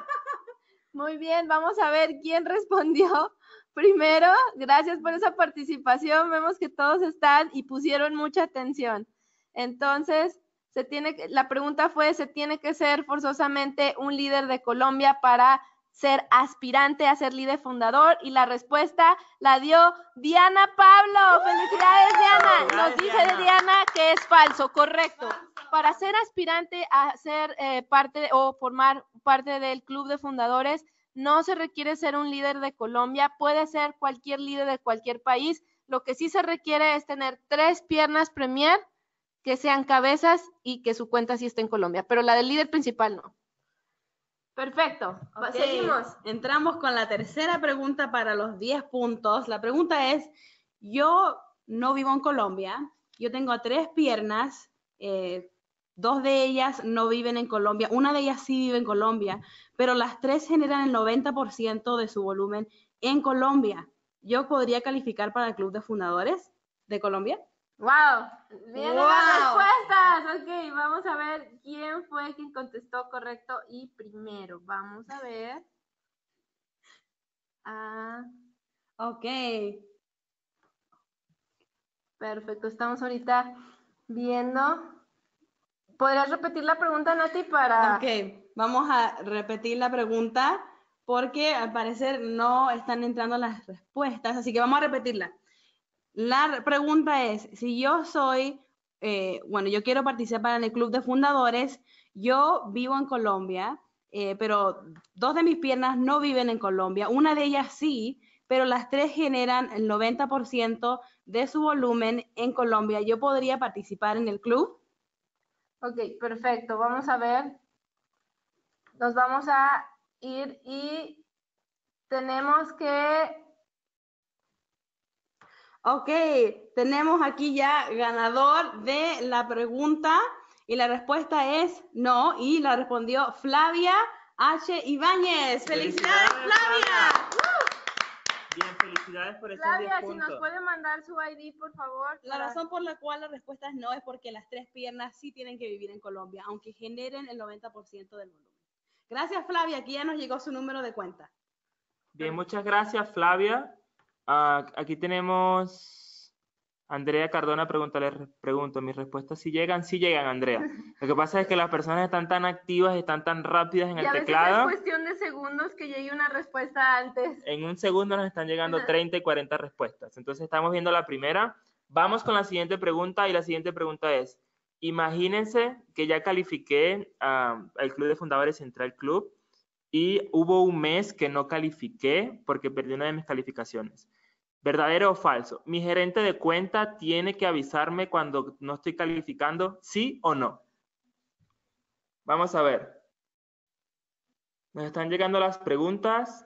Muy bien, vamos a ver quién respondió primero. Gracias por esa participación. Vemos que todos están y pusieron mucha atención. Entonces, se tiene que, la pregunta fue, ¿se tiene que ser forzosamente un líder de Colombia para ser aspirante a ser líder fundador? Y la respuesta la dio Diana Pablo. ¡Felicidades, Diana! Nos dice de Diana que es falso, correcto. Para ser aspirante a ser eh, parte de, o formar parte del club de fundadores, no se requiere ser un líder de Colombia, puede ser cualquier líder de cualquier país. Lo que sí se requiere es tener tres piernas premier que sean cabezas y que su cuenta sí esté en Colombia, pero la del líder principal no. Perfecto. Okay. Seguimos. Entramos con la tercera pregunta para los diez puntos. La pregunta es, yo no vivo en Colombia, yo tengo tres piernas, eh, dos de ellas no viven en Colombia, una de ellas sí vive en Colombia, pero las tres generan el noventa por ciento de su volumen en Colombia. ¿Yo podría calificar para el Club de Fundadores de Colombia? ¡Wow! Vienen Wow. las respuestas. Ok, vamos a ver quién fue quien contestó correcto y primero. Vamos a ver. Ah, Ok. perfecto, estamos ahorita viendo. ¿Podrías repetir la pregunta, Nati, para...? Ok, vamos a repetir la pregunta porque al parecer no están entrando las respuestas, así que vamos a repetirla. La pregunta es, si yo soy, eh, bueno, yo quiero participar en el Club de Fundadores, yo vivo en Colombia, eh, pero dos de mis piernas no viven en Colombia, una de ellas sí, pero las tres generan el noventa por ciento de su volumen en Colombia. ¿Yo podría participar en el club? Ok, perfecto. Vamos a ver. Nos vamos a ir y tenemos que... Ok, tenemos aquí ya ganador de la pregunta y la respuesta es no y la respondió Flavia H. Ibáñez. ¡Felicidades, Flavia! Bien, felicidades por esos diez Flavia, si puntos. nos puede mandar su I D, por favor. La para- razón por la cual la respuesta es no es porque las tres piernas sí tienen que vivir en Colombia, aunque generen el noventa por ciento del volumen. Gracias, Flavia. Aquí ya nos llegó su número de cuenta. Bien, muchas gracias, Flavia. Uh, aquí tenemos Andrea Cardona, pregúntale, pregunto, mis respuestas si llegan, sí llegan, Andrea. Lo que pasa es que las personas están tan activas y están tan rápidas en Y el a veces teclado. es cuestión de segundos que llegue una respuesta antes. En un segundo nos están llegando treinta y cuarenta respuestas. Entonces estamos viendo la primera. Vamos con la siguiente pregunta y la siguiente pregunta es, imagínense que ya califiqué uh, al Club de Fundadores Central Club y hubo un mes que no califiqué porque perdí una de mis calificaciones. ¿Verdadero o falso? ¿Mi gerente de cuenta tiene que avisarme cuando no estoy calificando? ¿Sí o no? Vamos a ver. Nos están llegando las preguntas.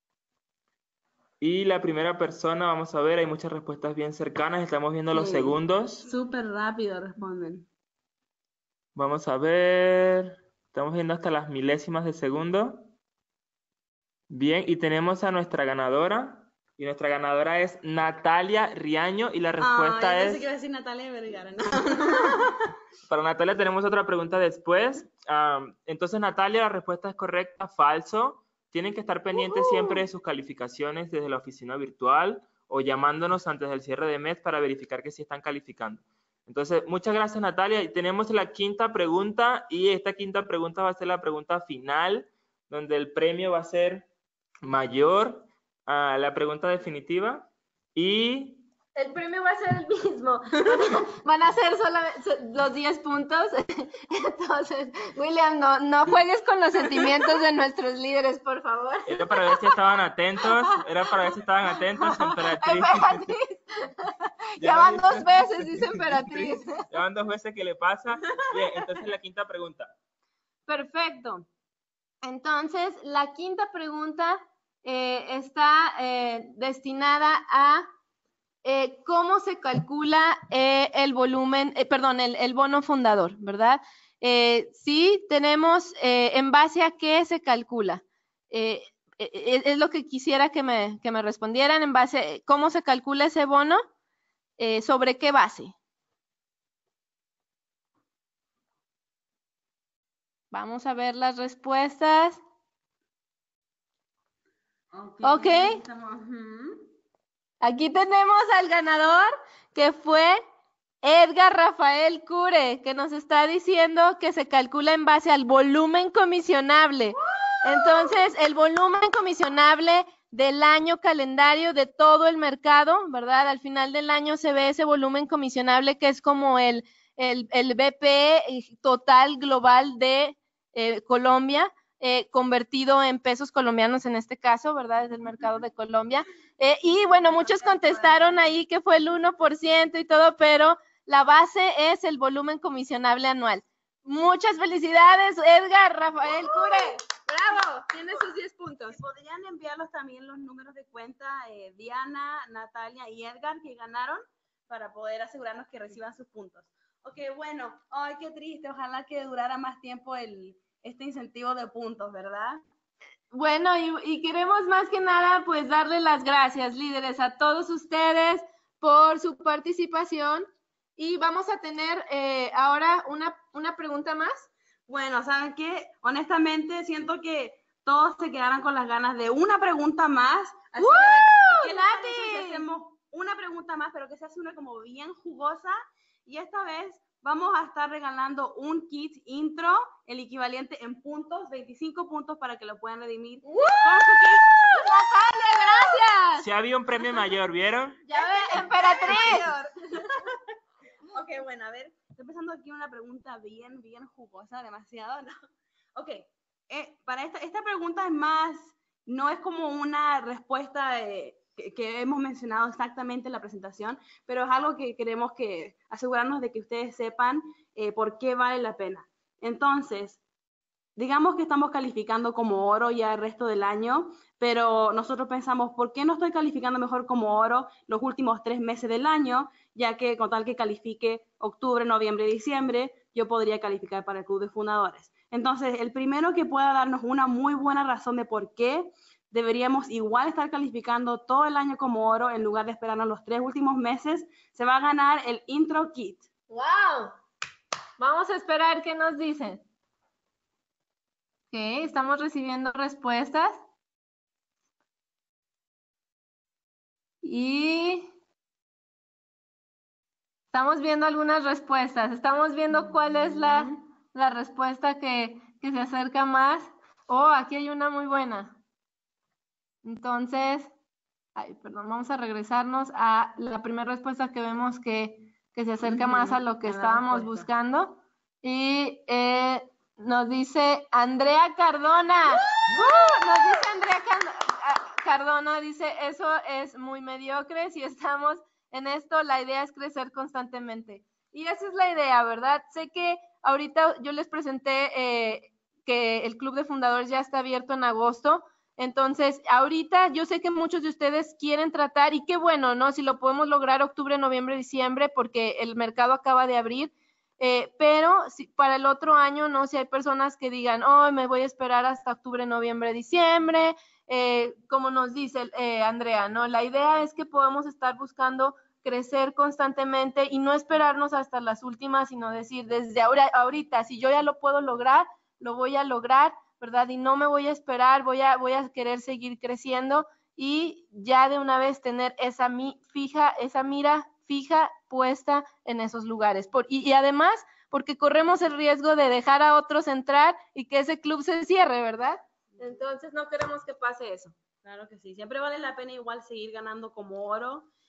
Y la primera persona, vamos a ver, hay muchas respuestas bien cercanas. Estamos viendo los Sí. segundos. Súper rápido responden. Vamos a ver. Estamos viendo hasta las milésimas de segundo. Bien, y tenemos a nuestra ganadora. Y nuestra ganadora es Natalia Riaño. Y la respuesta Ay, es... pensé que iba a decir Natalia Vergara. No. Para Natalia tenemos otra pregunta después. Um, entonces, Natalia, la respuesta es correcta. Falso. Tienen que estar pendientes uh-huh. siempre de sus calificaciones desde la oficina virtual o llamándonos antes del cierre de mes para verificar que sí están calificando. Entonces, muchas gracias, Natalia. Y tenemos la quinta pregunta y esta quinta pregunta va a ser la pregunta final, donde el premio va a ser mayor a la pregunta definitiva. Y El premio va a ser el mismo. Van a ser solamente los diez puntos. Entonces, William, no, no juegues con los sentimientos de nuestros líderes, por favor. Era para ver si estaban atentos. Era para ver si estaban atentos, Emperatriz. Emperatriz. Ya van dos veces, dice Emperatriz. Ya van dos veces que le pasa. Bien, entonces la quinta pregunta. Perfecto. Entonces, la quinta pregunta eh, está eh, destinada a eh, cómo se calcula eh, el volumen, eh, perdón, el, el bono fundador, ¿verdad? Eh, sí, tenemos eh, en base a qué se calcula. Eh, eh, es lo que quisiera que me, que me respondieran en base a cómo se calcula ese bono, eh, sobre qué base. Vamos a ver las respuestas. Ok. okay. Estamos, uh-huh. Aquí tenemos al ganador, que fue Edgar Rafael Cure, que nos está diciendo que se calcula en base al volumen comisionable. Entonces, el volumen comisionable del año calendario de todo el mercado, ¿verdad? Al final del año se ve ese volumen comisionable que es como el, el, el B P total global de eh, Colombia, eh, convertido en pesos colombianos en este caso, ¿verdad? Es el mercado de Colombia. Eh, y bueno, muchos contestaron ahí que fue el uno por ciento y todo, pero la base es el volumen comisionable anual. Muchas felicidades, Edgar Rafael Cure. ¡Bravo! Tiene sus diez puntos. ¿Podrían enviarlos también los números de cuenta eh, Diana, Natalia y Edgar que ganaron para poder asegurarnos que reciban sus puntos? Ok, bueno. Ay, qué triste. Ojalá que durara más tiempo el, este incentivo de puntos, ¿verdad? Bueno, y, y queremos más que nada pues darle las gracias, líderes, a todos ustedes por su participación. Y vamos a tener eh, ahora una, una pregunta más. Bueno, ¿saben qué? Honestamente, siento que todos se quedaron con las ganas de una pregunta más. Así ¡Woo! que, ¡Nati! que hacemos una pregunta más, pero que se hace una como bien jugosa. Y esta vez vamos a estar regalando un kit intro, el equivalente en puntos, veinticinco puntos para que lo puedan redimir. ¡Woo! ¡Natalia, gracias! Si había un premio mayor, ¿vieron? Ya ven, Emperatriz. Ok, bueno, a ver, estoy empezando aquí una pregunta bien, bien jugosa, demasiado, ¿no? Ok, eh, para esta, esta pregunta es más, no es como una respuesta eh, que, que hemos mencionado exactamente en la presentación, pero es algo que queremos que asegurarnos de que ustedes sepan eh, por qué vale la pena. Entonces, digamos que estamos calificando como oro ya el resto del año, pero nosotros pensamos, ¿por qué no estoy calificando mejor como oro los últimos tres meses del año? Ya que con tal que califique octubre, noviembre y diciembre, yo podría calificar para el Club de Fundadores. Entonces, el primero que pueda darnos una muy buena razón de por qué deberíamos igual estar calificando todo el año como oro en lugar de esperarnos los tres últimos meses, se va a ganar el Intro Kit. ¡Wow! Vamos a esperar qué nos dicen. Ok, estamos recibiendo respuestas. Y estamos viendo algunas respuestas. Estamos viendo cuál es la, la respuesta que, que se acerca más. Oh, aquí hay una muy buena. Entonces, ay, perdón, vamos a regresarnos a la primera respuesta que vemos que, que se acerca uh-huh, más a lo que estábamos buscando. Y eh, nos dice Andrea Cardona. ¡Uh! Nos dice Andrea Cardona, dice, eso es muy mediocre. Si estamos en esto, la idea es crecer constantemente. Y esa es la idea, ¿verdad? Sé que ahorita yo les presenté eh, que el Club de Fundadores ya está abierto en agosto. Entonces, ahorita yo sé que muchos de ustedes quieren tratar, y qué bueno, ¿no? Si lo podemos lograr octubre, noviembre, diciembre, porque el mercado acaba de abrir. Eh, pero si, para el otro año, no, si hay personas que digan, oh, me voy a esperar hasta octubre, noviembre, diciembre, eh, como nos dice eh, Andrea, ¿no? La idea es que podamos estar buscando crecer constantemente y no esperarnos hasta las últimas, sino decir, desde ahora, ahorita, si yo ya lo puedo lograr, lo voy a lograr, ¿verdad? Y no me voy a esperar, voy a, voy a querer seguir creciendo y ya de una vez tener esa, mi, fija, esa mira fija puesta en esos lugares. Por, y, y además, porque corremos el riesgo de dejar a otros entrar y que ese club se cierre, ¿verdad? Entonces no queremos que pase eso. Claro que sí, siempre vale la pena igual seguir ganando como oro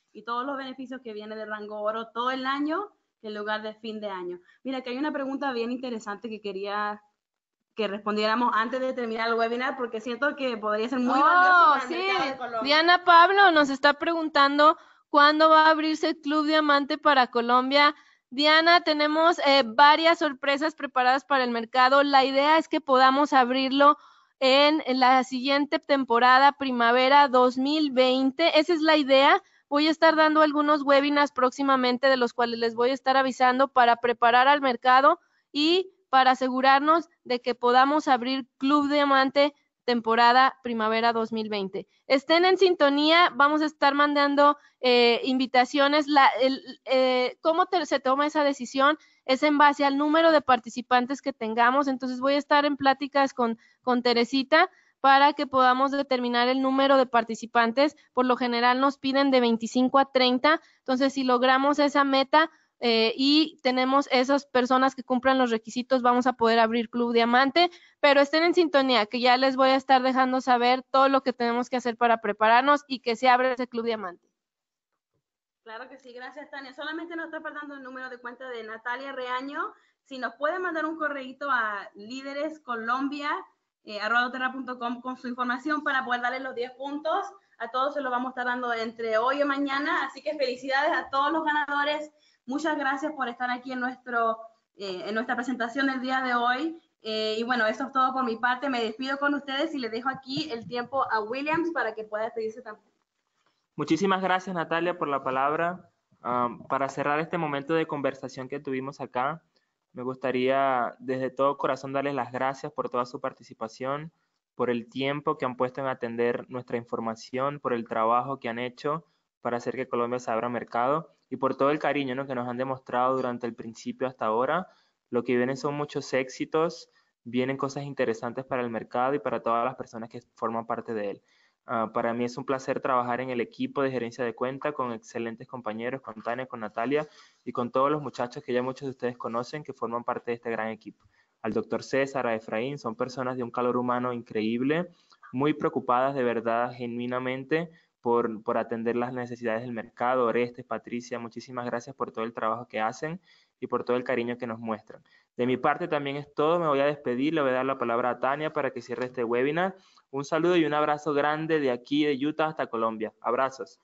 y todos los beneficios que vienen de rango oro todo el año en lugar de fin de año. Mira, que hay una pregunta bien interesante que quería que respondiéramos antes de terminar el webinar, porque siento que podría ser muy Oh, valioso para el sí. mercado de Colombia. Diana Pablo nos está preguntando cuándo va a abrirse el Club Diamante para Colombia. Diana, tenemos eh, varias sorpresas preparadas para el mercado. La idea es que podamos abrirlo en, en la siguiente temporada, primavera dos mil veinte. Esa es la idea. Voy a estar dando algunos webinars próximamente de los cuales les voy a estar avisando para preparar al mercado y para asegurarnos de que podamos abrir Club Diamante temporada primavera dos mil veinte. Estén en sintonía, vamos a estar mandando eh, invitaciones. La, el, eh, ¿Cómo te, se toma esa decisión? Es en base al número de participantes que tengamos, entonces voy a estar en pláticas con, con Teresita para que podamos determinar el número de participantes. Por lo general nos piden de veinticinco a treinta, entonces si logramos esa meta, Eh, y tenemos esas personas que cumplan los requisitos, vamos a poder abrir Club Diamante, pero estén en sintonía, que ya les voy a estar dejando saber todo lo que tenemos que hacer para prepararnos y que se abre ese Club Diamante. Claro que sí, gracias Tania. Solamente nos está faltando el número de cuenta de Natalia Reaño. Si nos puede mandar un correíto a líderescolombia eh, arroba doterra punto com con su información para poder darle los diez puntos. A todos se los vamos a estar dando entre hoy y mañana, así que felicidades a todos los ganadores. Muchas gracias por estar aquí en, nuestro, eh, en nuestra presentación del día de hoy. Eh, y bueno, eso es todo por mi parte. Me despido con ustedes y les dejo aquí el tiempo a Williams para que pueda despedirse también. Muchísimas gracias, Natalia, por la palabra. Um, para cerrar este momento de conversación que tuvimos acá, me gustaría desde todo corazón darles las gracias por toda su participación, por el tiempo que han puesto en atender nuestra información, por el trabajo que han hecho para hacer que Colombia se abra mercado y por todo el cariño, ¿no?, que nos han demostrado durante el principio hasta ahora. Lo que vienen son muchos éxitos, vienen cosas interesantes para el mercado y para todas las personas que forman parte de él. Uh, para mí es un placer trabajar en el equipo de gerencia de cuenta con excelentes compañeros, con Tania, con Natalia y con todos los muchachos que ya muchos de ustedes conocen que forman parte de este gran equipo. Al doctor César, a Efraín, son personas de un calor humano increíble, muy preocupadas de verdad, genuinamente, por, por atender las necesidades del mercado. Orestes, Patricia, muchísimas gracias por todo el trabajo que hacen y por todo el cariño que nos muestran. De mi parte también es todo, me voy a despedir, le voy a dar la palabra a Tania para que cierre este webinar. Un saludo y un abrazo grande de aquí de Utah hasta Colombia. Abrazos.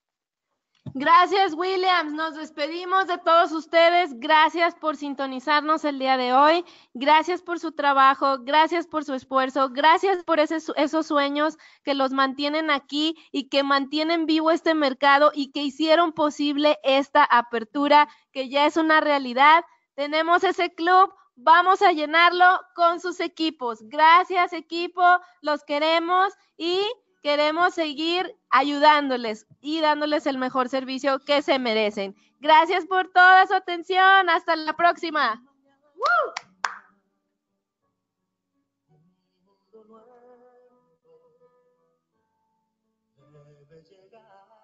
Gracias, Williams. Nos despedimos de todos ustedes. Gracias por sintonizarnos el día de hoy. Gracias por su trabajo. Gracias por su esfuerzo. Gracias por ese, esos sueños que los mantienen aquí y que mantienen vivo este mercado y que hicieron posible esta apertura que ya es una realidad. Tenemos ese club. Vamos a llenarlo con sus equipos. Gracias, equipo. Los queremos y queremos seguir ayudándoles y dándoles el mejor servicio que se merecen. Gracias por toda su atención. Hasta la próxima. ¡Woo!